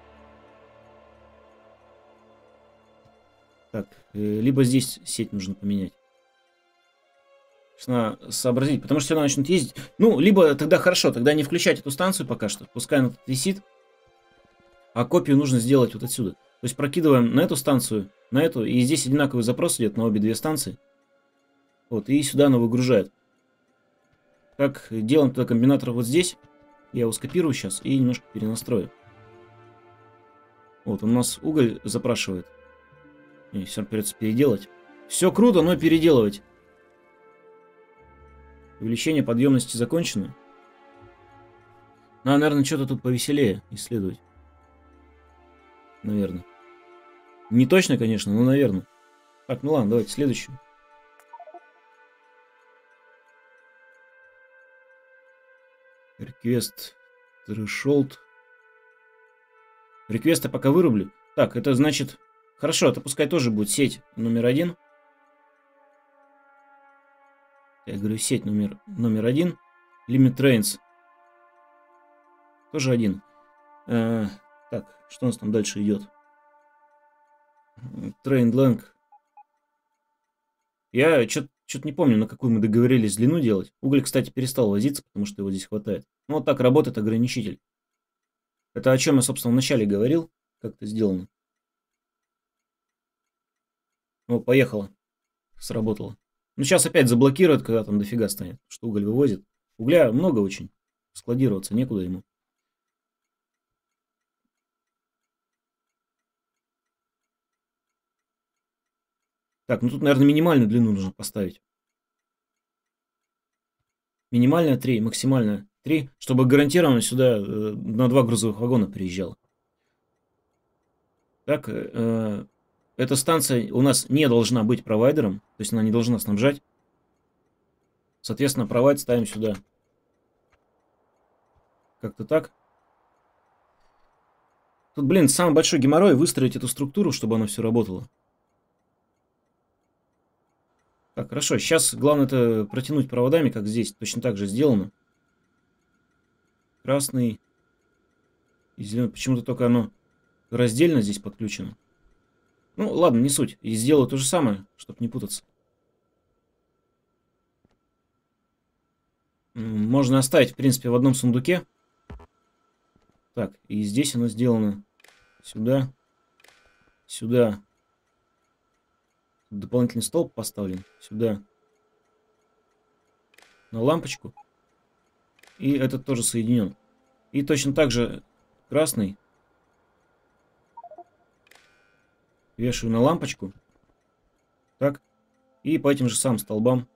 Так, либо здесь сеть нужно поменять. Надо сообразить, потому что все равно начнут ездить. Ну, либо тогда хорошо, тогда не включать эту станцию пока что. Пускай она тут висит. А копию нужно сделать вот отсюда. То есть прокидываем на эту станцию, на эту. И здесь одинаковый запрос идет на обе две станции. Вот, и сюда она выгружает. Как делаем тогда комбинатор вот здесь. Я его скопирую сейчас и немножко перенастрою. Вот, он у нас уголь запрашивает. И все придется переделать. Все круто, но переделывать. Увеличение подъемности закончено. Надо, наверное, что-то тут повеселее исследовать. Наверное. Не точно, конечно, но наверное. Так, ну ладно, давайте следующую. Request threshold. Реквесты пока вырублю. Так, это значит... Хорошо, это пускай тоже будет сеть номер 1. Я говорю, сеть номер 1. Limit Trains. Тоже 1. Так, что у нас там дальше идет? Train Length. Я что-то не помню, на какую мы договорились длину делать. Уголь, кстати, перестал возиться, потому что его здесь хватает. Ну, вот так работает ограничитель. Это о чем я, собственно, в начале говорил. Как это сделано. Ну, поехало. Сработало. Ну, сейчас опять заблокируют, когда там дофига станет, что уголь вывозит. Угля много очень. Складироваться некуда ему. Так, ну тут, наверное, минимальную длину нужно поставить. Минимальная 3, максимальная 3, чтобы гарантированно сюда на 2 грузовых вагона приезжало. Так, эта станция у нас не должна быть провайдером, то есть она не должна снабжать. Соответственно, провайд ставим сюда. Как-то так. Тут, блин, самый большой геморрой выстроить эту структуру, чтобы оно все работало. Так, хорошо. Сейчас главное это протянуть проводами, как здесь. Точно так же сделано. Красный и зеленый. Почему-то только оно раздельно здесь подключено. Ну, ладно, не суть. И сделаю то же самое, чтобы не путаться. Можно оставить, в принципе, в одном сундуке. Так, и здесь оно сделано. Сюда. Сюда. Тут дополнительный столб поставлен. Сюда. На лампочку. И этот тоже соединен. И точно так же красный. Вешаю на лампочку. Так. И по этим же самым столбам.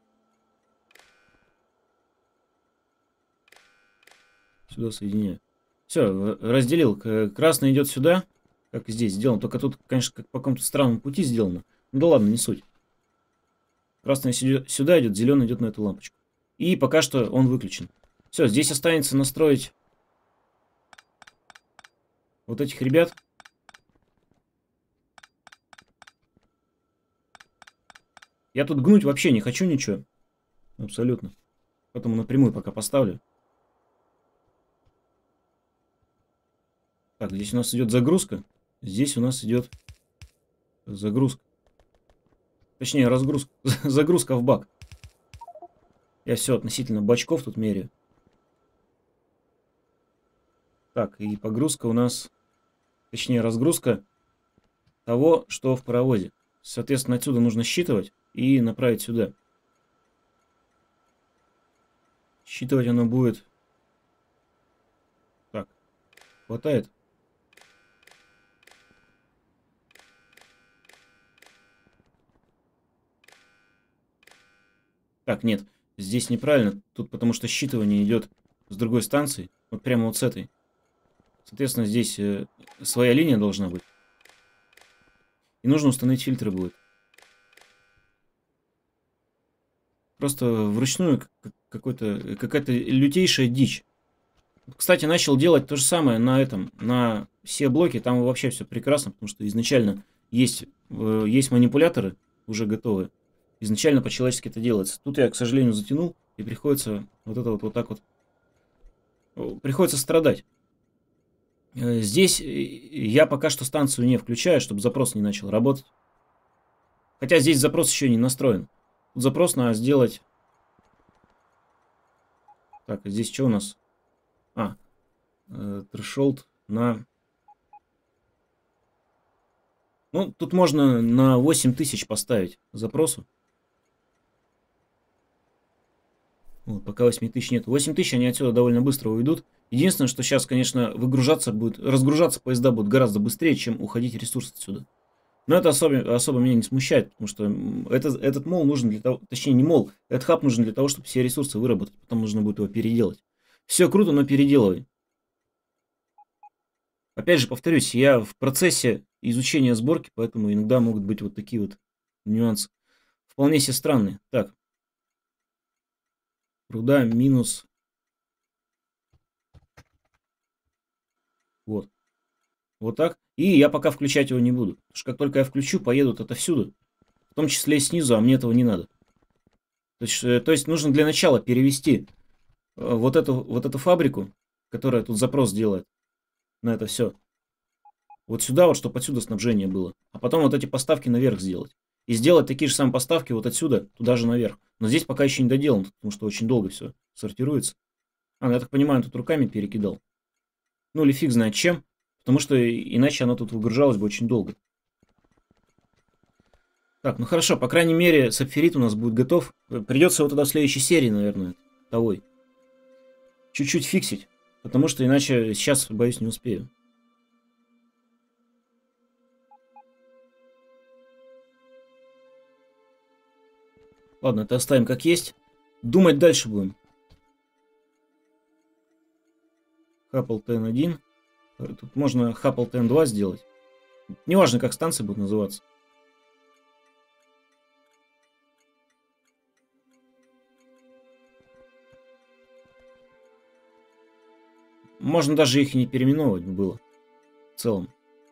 Сюда соединяю. Все, разделил. Красный идет сюда. Как здесь сделано. Только тут, конечно, как по какому-то странному пути сделано. Ну да ладно, не суть. Красный сюда идет, зеленый идет на эту лампочку. И пока что он выключен. Все, здесь останется настроить вот этих ребят. Я тут гнуть вообще не хочу ничего. Абсолютно. Поэтому напрямую пока поставлю. Так, здесь у нас идет загрузка. Здесь у нас идет загрузка. Точнее, разгрузка. Загрузка в бак. Я все относительно бачков тут меряю. Так, и погрузка у нас... Точнее, разгрузка того, что в паровозе. Соответственно, отсюда нужно считывать и направить сюда. Считывать оно будет... Так, хватает? Так, нет, здесь неправильно. Тут потому что считывание идет с другой станции. Вот прямо вот с этой. Соответственно, здесь своя линия должна быть. И нужно установить фильтры будет. Просто вручную какая-то лютейшая дичь. Кстати, начал делать то же самое на этом, на все блоки. Там вообще все прекрасно, потому что изначально есть манипуляторы уже готовые. Изначально по-человечески это делается. Тут я, к сожалению, затянул, и приходится вот это вот так вот. Приходится страдать. Здесь я пока что станцию не включаю, чтобы запрос не начал работать. Хотя здесь запрос еще не настроен. Тут запрос надо сделать... Так, здесь что у нас? Threshold на... Ну, тут можно на 8000 поставить запросу. Вот, пока 8000 нет. 8000 они отсюда довольно быстро уйдут. Единственное, что сейчас, конечно, разгружаться поезда будут гораздо быстрее, чем уходить ресурсы отсюда. Но это особо меня не смущает, потому что этот мол нужен для того, точнее не мол, этот хаб нужен для того, чтобы все ресурсы выработать, потом нужно будет его переделать. Все круто, но переделывай. Опять же, повторюсь, я в процессе изучения сборки, поэтому иногда могут быть вот такие вот нюансы. Вполне себе странные. Так. Руда минус. Вот. Вот так. И я пока включать его не буду. Потому что как только я включу, поедут отовсюду. В том числе и снизу, а мне этого не надо. То есть нужно для начала перевести вот эту фабрику, которая тут запрос делает на это все. Вот сюда, вот, чтобы отсюда снабжение было. А потом вот эти поставки наверх сделать. И сделать такие же самые поставки вот отсюда, туда же наверх. Но здесь пока еще не доделан, потому что очень долго все сортируется. Ну, я так понимаю, тут руками перекидал. Ну или фиг знает чем. Потому что иначе оно тут выгружалось бы очень долго. Так, ну хорошо, по крайней мере, сапфирит у нас будет готов. Придется его тогда в следующей серии, наверное, того. Чуть-чуть фиксить. Потому что иначе сейчас, боюсь, не успею. Ладно, это оставим как есть. Думать дальше будем. Хапл ТН1. Тут можно Хапл ТН2 сделать. Неважно, как станции будут называться. Можно даже их и не переименовывать было. В целом.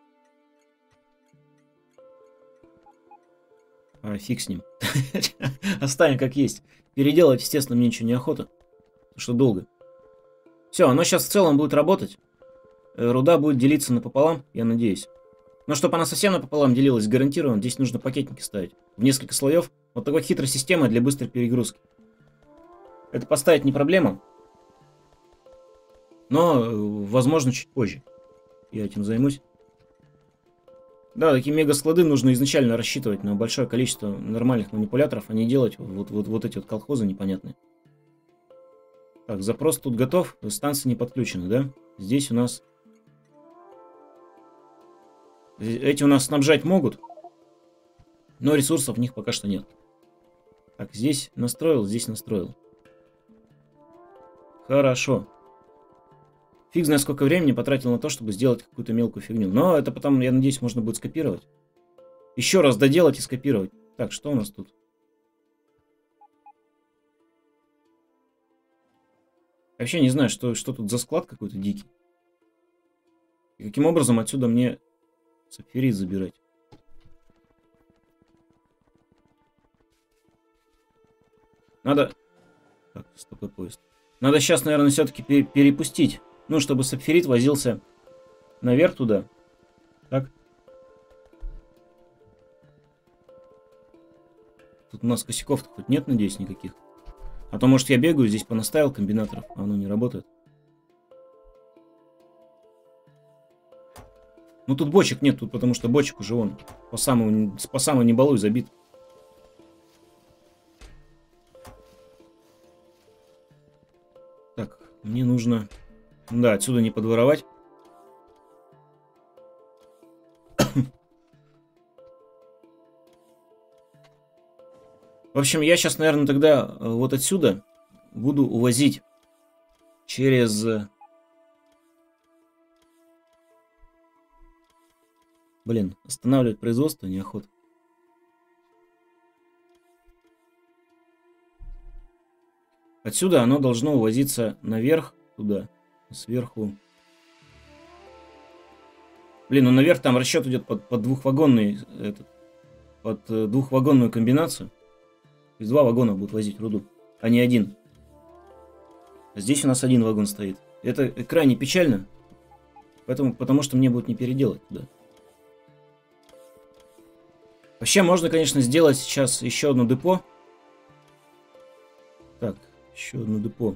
А фиг с ним. Оставим как есть. Переделать, естественно, мне ничего не охота. Потому что долго. Все, оно сейчас в целом будет работать. Руда будет делиться напополам, я надеюсь. Но чтобы она совсем напополам делилась, гарантированно, здесь нужно пакетники ставить. В несколько слоев. Вот такой хитрой системой для быстрой перегрузки. Это поставить не проблема. Но, возможно, чуть позже. Я этим займусь. Да, такие мега-склады нужно изначально рассчитывать на большое количество нормальных манипуляторов, а не делать вот эти вот колхозы непонятные. Так, запрос тут готов. Станции не подключены, да? Здесь у нас... Эти у нас снабжать могут, но ресурсов в них пока что нет. Так, здесь настроил, здесь настроил. Хорошо. Фиг знает, сколько времени потратил на то, чтобы сделать какую-то мелкую фигню. Но это потом, я надеюсь, можно будет скопировать. Еще раз доделать и скопировать. Так, что у нас тут? Вообще не знаю, что тут за склад какой-то дикий. И каким образом отсюда мне сапфирит забирать? Надо... Так, стоп, поезд. Надо сейчас, наверное, все-таки перепустить. Ну, чтобы сапфирит возился наверх туда. Так. Тут у нас косяков-то хоть нет, надеюсь, никаких. А то, может, я бегаю, здесь понаставил комбинаторов, а оно не работает. Ну, тут бочек нет, тут потому что бочек уже вон по самому не балуй забит. Так, мне нужно... Да, отсюда не подворовать. В общем, я сейчас, наверное, тогда вот отсюда буду увозить через... Блин, останавливать производство неохота. Отсюда оно должно увозиться наверх, туда, сверху. Блин, ну наверх там расчет идет под двухвагонный, под двухвагонную комбинацию. То есть 2 вагона будут возить руду, а не один. А здесь у нас 1 вагон стоит. Это крайне печально, потому что мне будет не переделать туда. Вообще можно, конечно, сделать сейчас еще одно депо. Так, еще одно депо.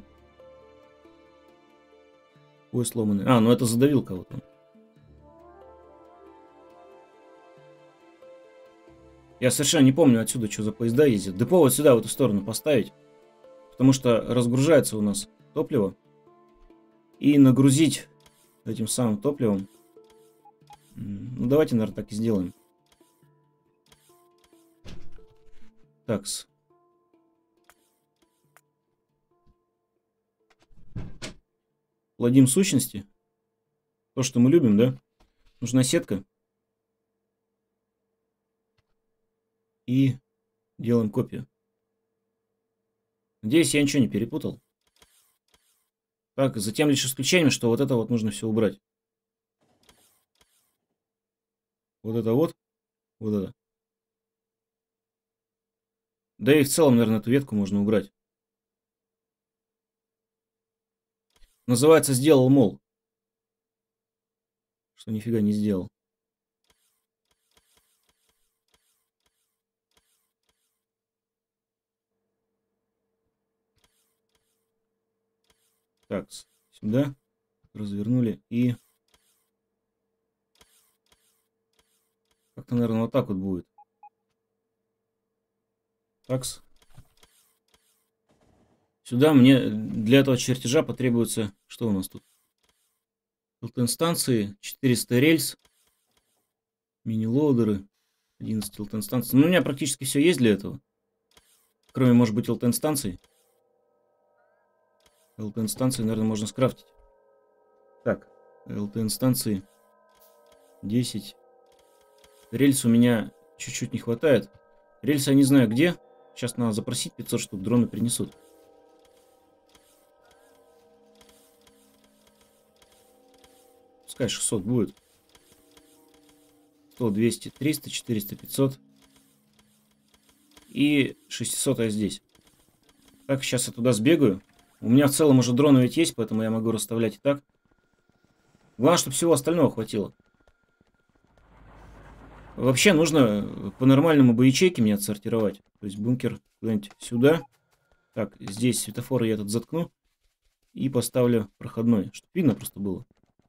Ой, сломанный. А, ну это задавил кого-то. Я совершенно не помню отсюда, что за поезда ездят. Депо вот сюда, в эту сторону поставить. Потому что разгружается у нас топливо. И нагрузить этим самым топливом. Ну, давайте, наверное, так и сделаем. Такс. Плодим сущности. То, что мы любим, да? Нужна сетка. И делаем копию. Надеюсь, я ничего не перепутал. Так, затем лишь исключением, что вот это вот нужно все убрать. Вот это вот. Вот это. Да и в целом, наверное, эту ветку можно убрать. Называется «сделал мол». Что нифига не сделал. Так, сюда развернули и... Как-то, наверное, вот так вот будет. Такс. Сюда мне для этого чертежа потребуется... Что у нас тут? ЛТН-станции, 400 рельс, мини-лоудеры, 11 ЛТН-станций. Ну, у меня практически все есть для этого. Кроме, может быть, ЛТН-станций. ЛТН-станции, наверное, можно скрафтить. Так, ЛТН станции 10. Рельс у меня чуть-чуть не хватает. Рельсы я не знаю где. Сейчас надо запросить 500 штук, дроны принесут. Пускай 600 будет. 100, 200, 300, 400, 500. И 600 я здесь. Так, сейчас я туда сбегаю. У меня в целом уже дроны ведь есть, поэтому я могу расставлять и так. Главное, чтобы всего остального хватило. Вообще нужно по-нормальному бы ячейки мне отсортировать. То есть бункер куда-нибудь сюда. Так, здесь светофоры я этот заткну. И поставлю проходной, чтобы видно просто было.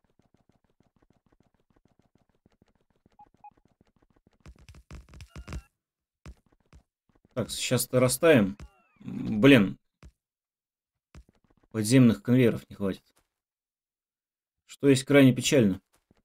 Так, сейчас это расставим. Блин. Подземных конвейеров не хватит. Что есть крайне печально.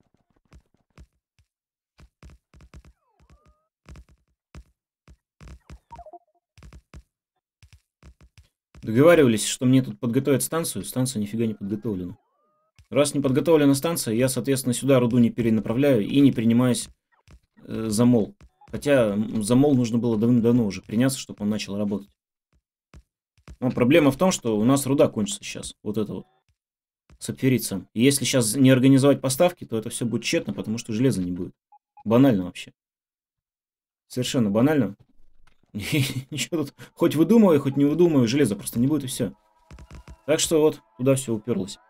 Договаривались, что мне тут подготовят станцию. Станция нифига не подготовлена. Раз не подготовлена станция, я, соответственно, сюда руду не перенаправляю и не принимаюсь за мол. Хотя за мол нужно было давным-давно уже приняться, чтобы он начал работать. Но проблема в том, что у нас руда кончится сейчас. Вот это вот. Сапфириться. И если сейчас не организовать поставки, то это все будет тщетно, потому что железа не будет. Банально вообще. Совершенно банально. Ничего тут. Хоть выдумывай, хоть не выдумывай, железа просто не будет и все. Так что вот, туда все уперлось.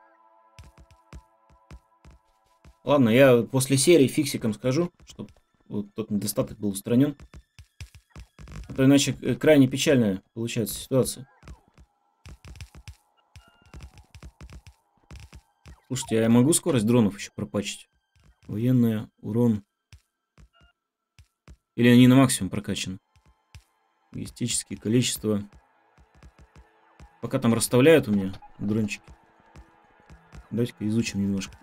Ладно, я после серии фиксиком скажу, чтобы вот тот недостаток был устранен. А то иначе крайне печальная получается ситуация. Слушайте, а я могу скорость дронов еще пропачить? Военная, урон. Или они на максимум прокачаны? Логистические количество. Пока там расставляют у меня дрончики. Давайте-ка изучим немножко.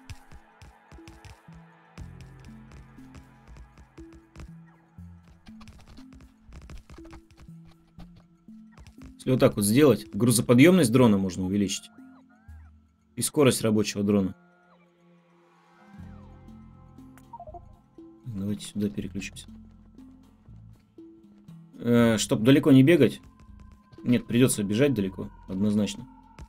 Если вот так вот сделать, грузоподъемность дрона можно увеличить. И скорость рабочего дрона. Давайте сюда переключимся. Чтоб далеко не бегать. Нет, придется бежать далеко, однозначно.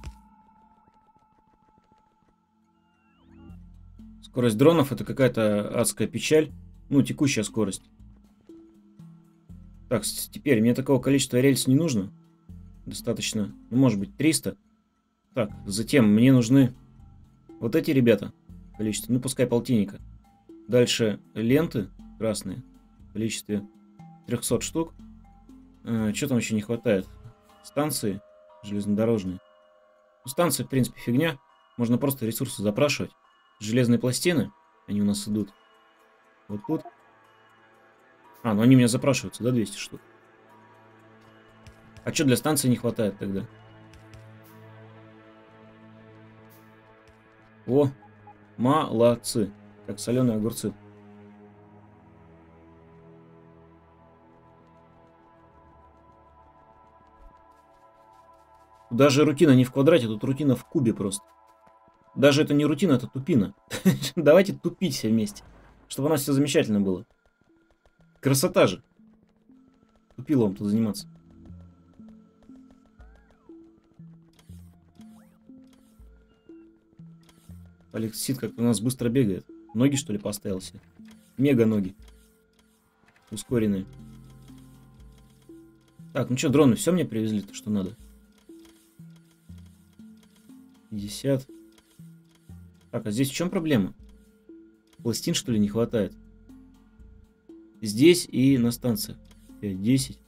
Скорость дронов это какая-то адская печаль. Ну, текущая скорость. Так, теперь мне такого количества рельс не нужно. Достаточно, ну, может быть, 300. Так, затем мне нужны вот эти ребята. Количество, ну, пускай полтинника. Дальше ленты красные. В количестве 300 штук. Что там еще не хватает? Станции железнодорожные. Ну, станции, в принципе, фигня. Можно просто ресурсы запрашивать. Железные пластины, они у нас идут. Вот тут. А, ну они меня запрашиваются, да, 200 штук. А что для станции не хватает тогда? О, молодцы. Как соленые огурцы. Даже рутина не в квадрате, тут рутина в кубе просто. Даже это не рутина, это тупина. Давайте тупить все вместе. Чтобы у нас все замечательно было. Красота же. Тупилом тут заниматься. Алексит как-то у нас быстро бегает. Ноги, что ли, поставил себе? Мега ноги. Ускоренные. Так, ну что, дроны все мне привезли, то что надо? 50. Так, а здесь в чем проблема? Пластин, что ли, не хватает? Здесь и на станциях. 5, 10.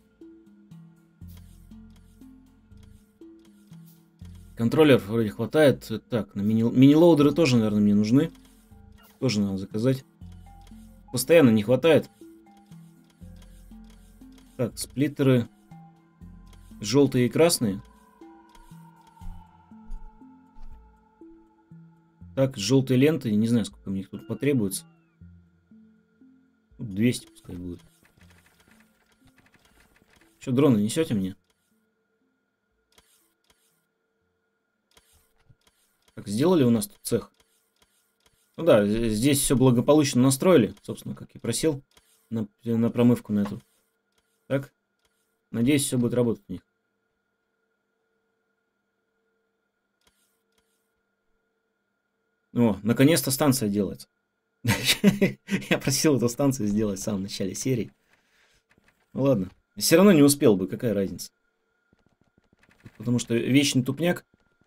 Контроллер вроде хватает. Так, на мини-лоудеры тоже, наверное, мне нужны. Тоже надо заказать. Постоянно не хватает. Так, сплиттеры. Желтые и красные. Так, желтые ленты. Не знаю, сколько мне их тут потребуется. 200 пускай будет. Что, дроны несете мне? Так, сделали у нас тут цех? Ну да, здесь все благополучно настроили, собственно, как и просил, на промывку на эту. Так, надеюсь, все будет работать у них. О, наконец-то станция делается. Я просил эту станцию сделать в самом начале серии. Ну ладно. Все равно не успел бы, какая разница. Потому что вечный тупняк.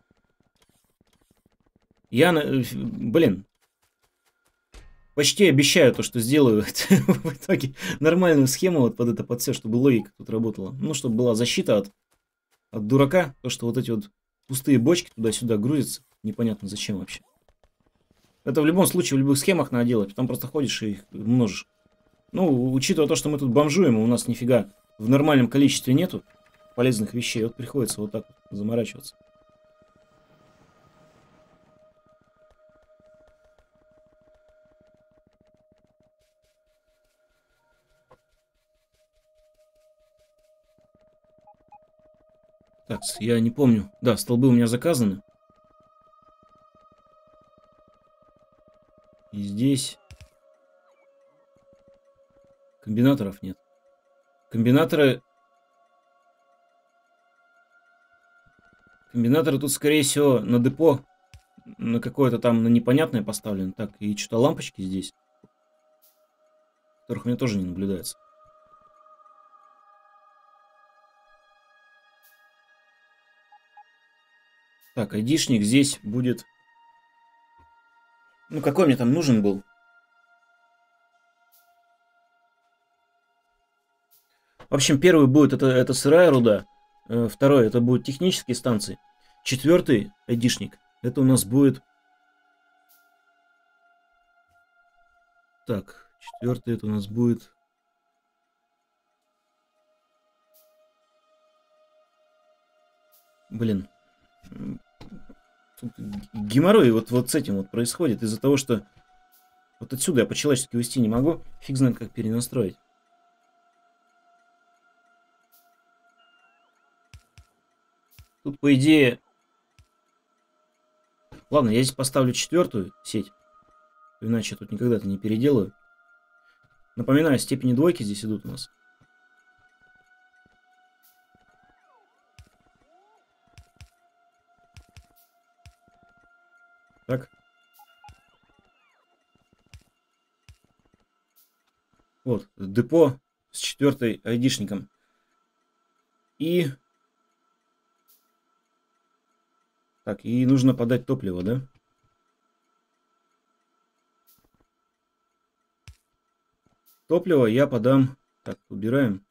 Блин, почти обещаю то, что сделаю в итоге нормальную схему вот под это, под все, чтобы логика тут работала. Ну, чтобы была защита от дурака. То, что вот эти вот пустые бочки туда-сюда грузятся. Непонятно зачем вообще. Это в любом случае в любых схемах надо делать. Потом просто ходишь и их множишь. Ну, учитывая то, что мы тут бомжуем, и у нас нифига в нормальном количестве нету полезных вещей, вот приходится вот так вот заморачиваться. Так, я не помню. Да, столбы у меня заказаны. И здесь комбинаторов нет. Комбинаторы тут, скорее всего, на депо, на какое-то там, на непонятное поставлены. Так, и что-то лампочки здесь, которых у меня тоже не наблюдается. Так, айдишник здесь будет... Ну, какой мне там нужен был? В общем, первый будет это сырая руда. Второй это будут технические станции. Четвертый айдишник. Это у нас будет... Так, четвертый это у нас будет... Блин. Тут геморрой вот с этим вот происходит. Из-за того, что вот отсюда я по-человечески вести не могу. Фиг знает, как перенастроить. Тут, по идее... Ладно, я здесь поставлю четвертую сеть. Иначе я тут никогда-то не переделаю. Напоминаю, степени двойки здесь идут у нас. Так. Вот, депо с четвертой айдишником. И... Так, и нужно подать топливо, да? Топливо я подам... Так, убираем.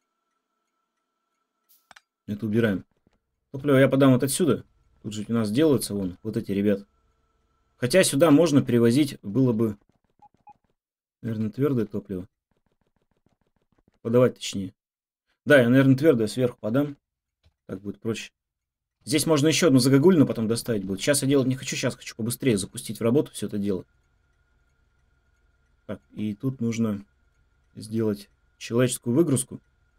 Это убираем. Топливо я подам вот отсюда. Тут же у нас делаются вон вот эти ребята. Хотя сюда можно перевозить, было бы, наверное, твердое топливо. Подавать точнее. Да, я, наверное, твердое сверху подам. Так будет проще. Здесь можно еще одну загогулину потом доставить будет. Сейчас я делать не хочу, сейчас хочу побыстрее запустить в работу все это дело. Так, и тут нужно сделать человеческую выгрузку.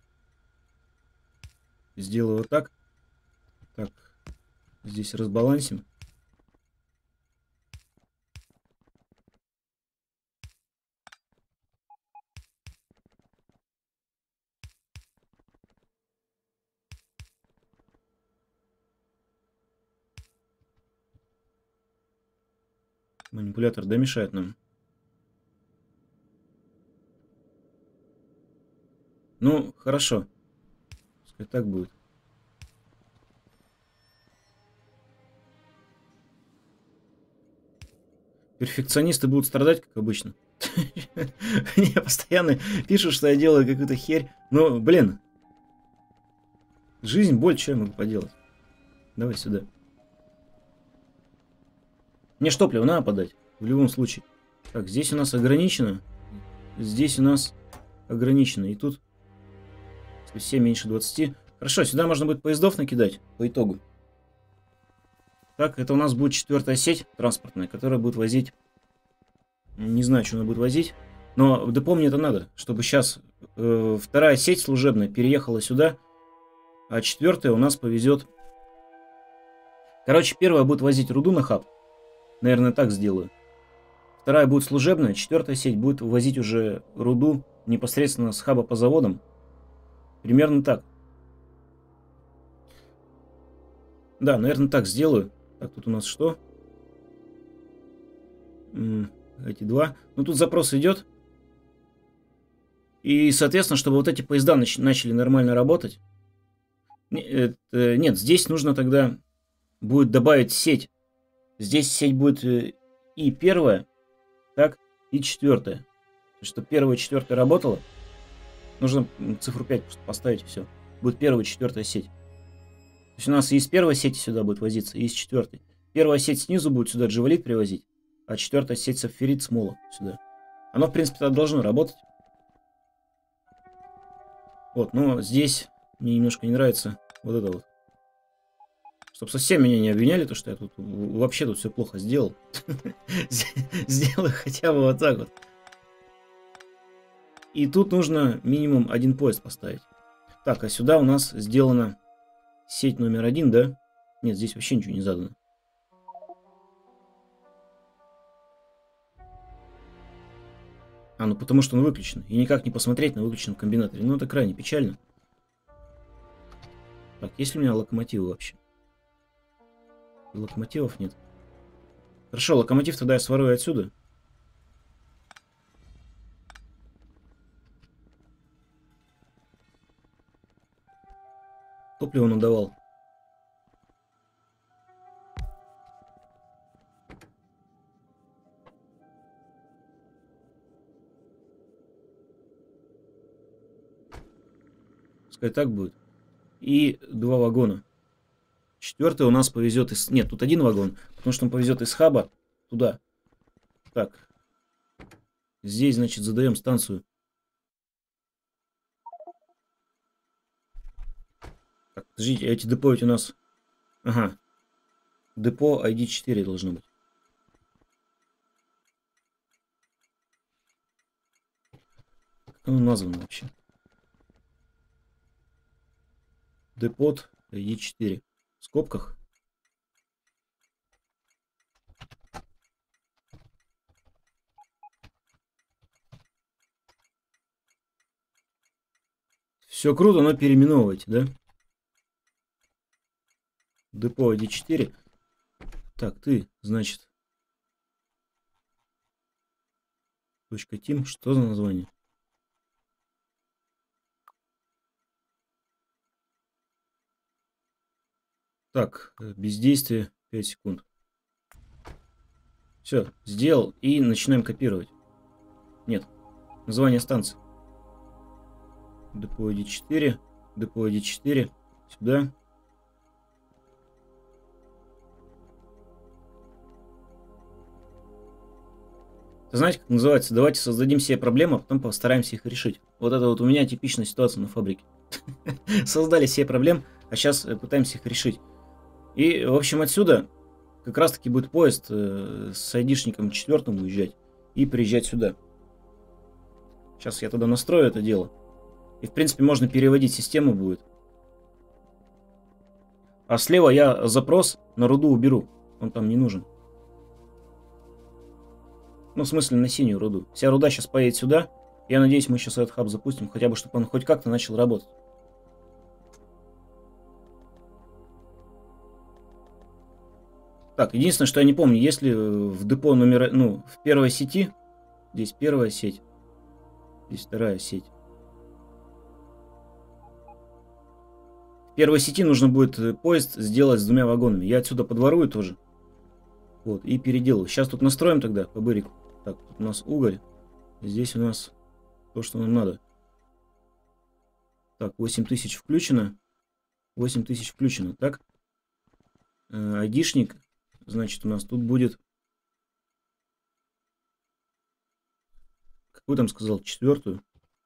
Сделаю вот так. Так, здесь разбалансим. Манипулятор, да, мешает нам. Ну, хорошо. Пускай так будет. Перфекционисты будут страдать, как обычно. Мне постоянно пишут, что я делаю какую-то херь. Но, блин. Жизнь, боль, что я могу поделать? Давай сюда. Мне ж топливо надо подать. В любом случае. Так, здесь у нас ограничено. Здесь у нас ограничено. И тут 7 меньше 20. Хорошо, сюда можно будет поездов накидать по итогу. Так, это у нас будет четвертая сеть транспортная, которая будет возить... Не знаю, что она будет возить. Но да помни, это надо, чтобы сейчас вторая сеть служебная переехала сюда. А четвертая у нас повезет... Короче, первая будет возить руду на хаб. Наверное, так сделаю. Вторая будет служебная, четвертая сеть будет вывозить уже руду непосредственно с хаба по заводам. Примерно так. Да, наверное, так сделаю. Так, тут у нас что? Эти два. Ну, тут запрос идет. И, соответственно, чтобы вот эти поезда начали нормально работать. Нет, здесь нужно тогда будет добавить сеть. Здесь сеть будет и первая, так, и четвертая. Чтобы первая и четвертая работала, нужно цифру 5 поставить, и все. Будет первая и четвертая сеть. То есть у нас и из первой сети сюда будет возиться, и из четвертой. Первая сеть снизу будет сюда джавелит привозить, а четвертая сеть сапфирит смола сюда. Оно, в принципе, должно работать. Вот, но здесь мне немножко не нравится вот это вот. Чтоб совсем меня не обвиняли, то что я тут вообще тут все плохо сделал. Сделаю хотя бы вот так вот. И тут нужно минимум один поезд поставить. Так, а сюда у нас сделана сеть номер 1, да? Нет, здесь вообще ничего не задано. А, ну потому что он выключен. И никак не посмотреть на выключенном комбинаторе. Ну это крайне печально. Так, есть ли у меня локомотивы вообще? Локомотивов нет. Хорошо, локомотив тогда я сворую отсюда. Топливо надавал. Пускай так будет. И 2 вагона. Четвертый у нас повезет из... Нет, тут 1 вагон, потому что он повезет из хаба туда. Так. Здесь, значит, задаем станцию. Так, подождите, эти депо ведь у нас... Ага. Депо ID 4 должно быть. Как оно названо вообще? Депот ID 4. В скобках. Все круто, но переименовывайте, да? Депо ID 4. Так, ты, значит... .тим. Что за название? Так, бездействие 5 секунд. Все, сделал. И начинаем копировать. Нет. Название станции. Депо ID 4. Депо ID 4. Сюда. Знаете, как называется? Давайте создадим себе проблемы, а потом постараемся их решить. Вот это вот у меня типичная ситуация на фабрике. Создали себе проблем, а сейчас пытаемся их решить. И, в общем, отсюда как раз-таки будет поезд с айдишником 4 уезжать и приезжать сюда. Сейчас я тогда настрою это дело. И, в принципе, можно переводить систему будет. А слева я запрос на руду уберу. Он там не нужен. Ну, в смысле, на синюю руду. Вся руда сейчас поедет сюда. Я надеюсь, мы сейчас этот хаб запустим, хотя бы, чтобы он хоть как-то начал работать. Так, единственное, что я не помню, если в депо номер... Ну, в первой сети... Здесь первая сеть. Здесь вторая сеть. В первой сети нужно будет поезд сделать с 2 вагонами. Я отсюда подворую тоже. Вот, и переделаю. Сейчас тут настроим тогда по бырику. Так, тут у нас уголь. Здесь у нас то, что нам надо. Так, 8000 включено. 8000 включено. Так. Айдишник. Значит, у нас тут будет... Какую там сказал? 4-ю.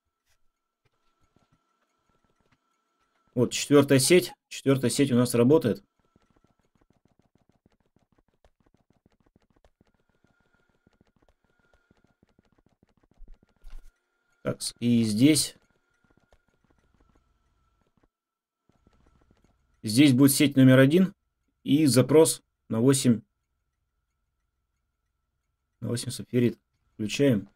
Вот, 4-я сеть. 4-я сеть у нас работает. Так, и здесь... Здесь будет сеть номер 1 и запрос на 8 На 8 сапфирит. Включаем.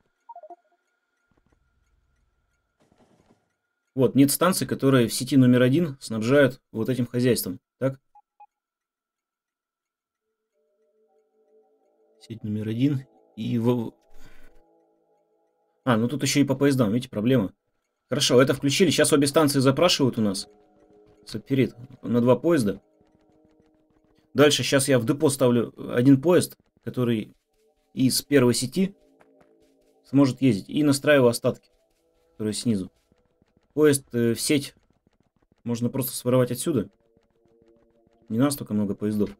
Вот, нет станций, которые в сети номер 1 снабжают вот этим хозяйством. Так? Сеть номер 1. И ну тут еще и по поездам, видите, проблема. Хорошо, это включили. Сейчас обе станции запрашивают у нас. Сапфирит на 2 поезда. Дальше сейчас я в депо ставлю один поезд, который из первой сети сможет ездить. И настраиваю остатки, которые снизу. Поезд в сеть можно просто своровать отсюда. Не надо столько много поездов.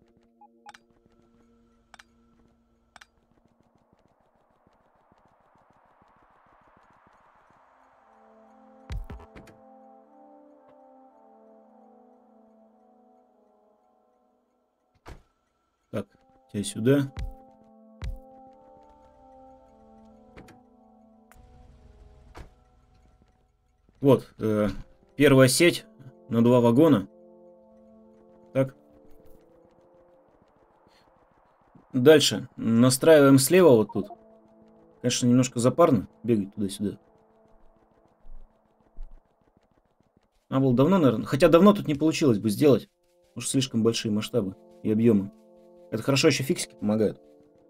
Так, тебя сюда. Вот, первая сеть на 2 вагона. Так. Дальше настраиваем слева вот тут. Конечно, немножко запарно бегать туда-сюда. Надо было давно, наверное. Хотя давно тут не получилось бы сделать. Потому что слишком большие масштабы и объемы. Это хорошо, еще фиксики помогают.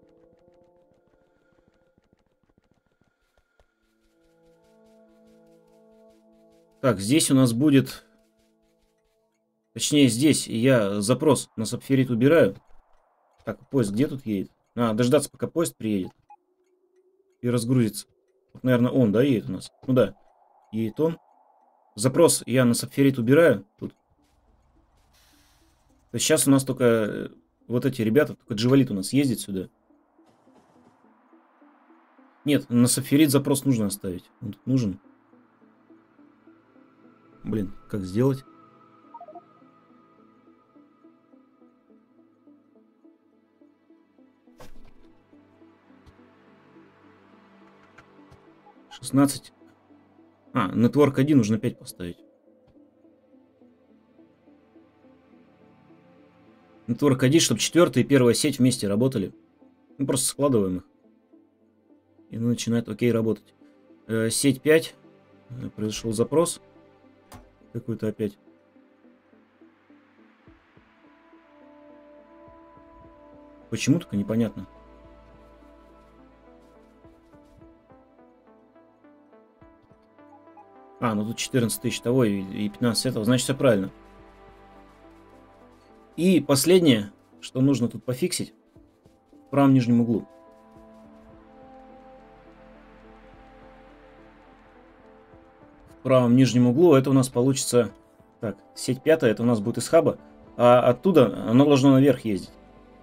Так, здесь у нас будет... Точнее, здесь я запрос на сапфирит убираю. Так, поезд где тут едет? Дождаться, пока поезд приедет. И разгрузится. Вот, наверное, он, да, едет у нас? Ну да, едет он. Запрос я на сапфирит убираю тут. То есть сейчас у нас только вот эти ребята, только Дживалит у нас ездит сюда. Нет, на сапфирит запрос нужно оставить. Он тут нужен. Блин, как сделать? Network 1 нужно 5 поставить. Network 1, чтобы 4 и 1 сеть вместе работали. Мы просто складываем их. И она начинает окей работать. Сеть 5. Произошел запрос. Какой-то опять. Почему только непонятно. Ну тут 14 тысяч того и 15 этого, значит все правильно. И последнее, что нужно тут пофиксить, в правом нижнем углу. В правом нижнем углу это у нас получится... Так, сеть 5, это у нас будет из хаба, а оттуда оно должно наверх ездить.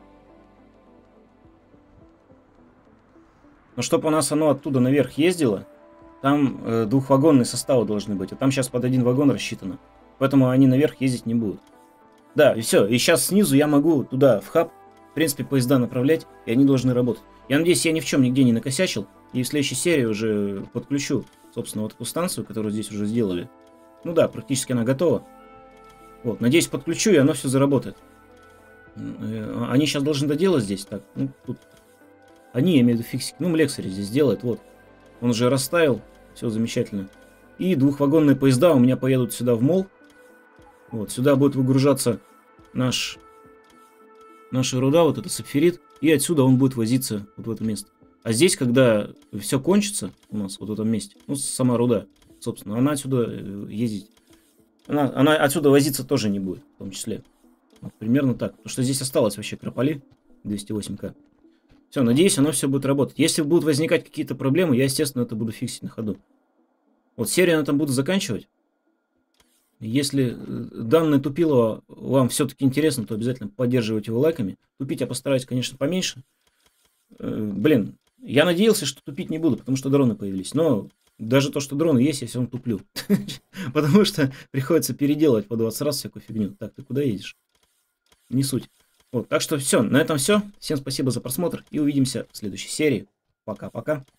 Но чтобы у нас оно оттуда наверх ездило, там двухвагонные составы должны быть, а там сейчас под один вагон рассчитано. Поэтому они наверх ездить не будут. Да, и все. И сейчас снизу я могу туда, в хаб, в принципе, поезда направлять, и они должны работать. Я надеюсь, я ни в чем нигде не накосячил, и в следующей серии уже подключу, собственно, вот эту станцию, которую здесь уже сделали. Ну да, практически она готова. Вот, надеюсь, подключу, и оно все заработает. Они сейчас должны доделать здесь, так, ну, тут... Они, я имею в виду фиксики, ну, Млексари здесь делает, вот. Он уже расставил, все замечательно. И двухвагонные поезда у меня поедут сюда в мол. Вот, сюда будет выгружаться наша руда, вот это сапфирит. И отсюда он будет возиться вот в это место. А здесь, когда все кончится у нас вот в этом месте, ну, сама руда, собственно, она отсюда ездить. Она отсюда возиться тоже не будет, в том числе. Вот, примерно так. Потому что здесь осталось вообще крополи 208К. Все, надеюсь, оно все будет работать. Если будут возникать какие-то проблемы, я, естественно, это буду фиксить на ходу. Вот серию на этом буду заканчивать. Если данное тупилово вам все-таки интересно, то обязательно поддерживайте его лайками. Тупить я постараюсь, конечно, поменьше. Блин, я надеялся, что тупить не буду, потому что дроны появились. Но даже то, что дроны есть, я все равно туплю. Потому что приходится переделывать по 20 раз всякую фигню. Так, ты куда едешь? Не суть. Вот, так что все, на этом все. Всем спасибо за просмотр и увидимся в следующей серии. Пока-пока.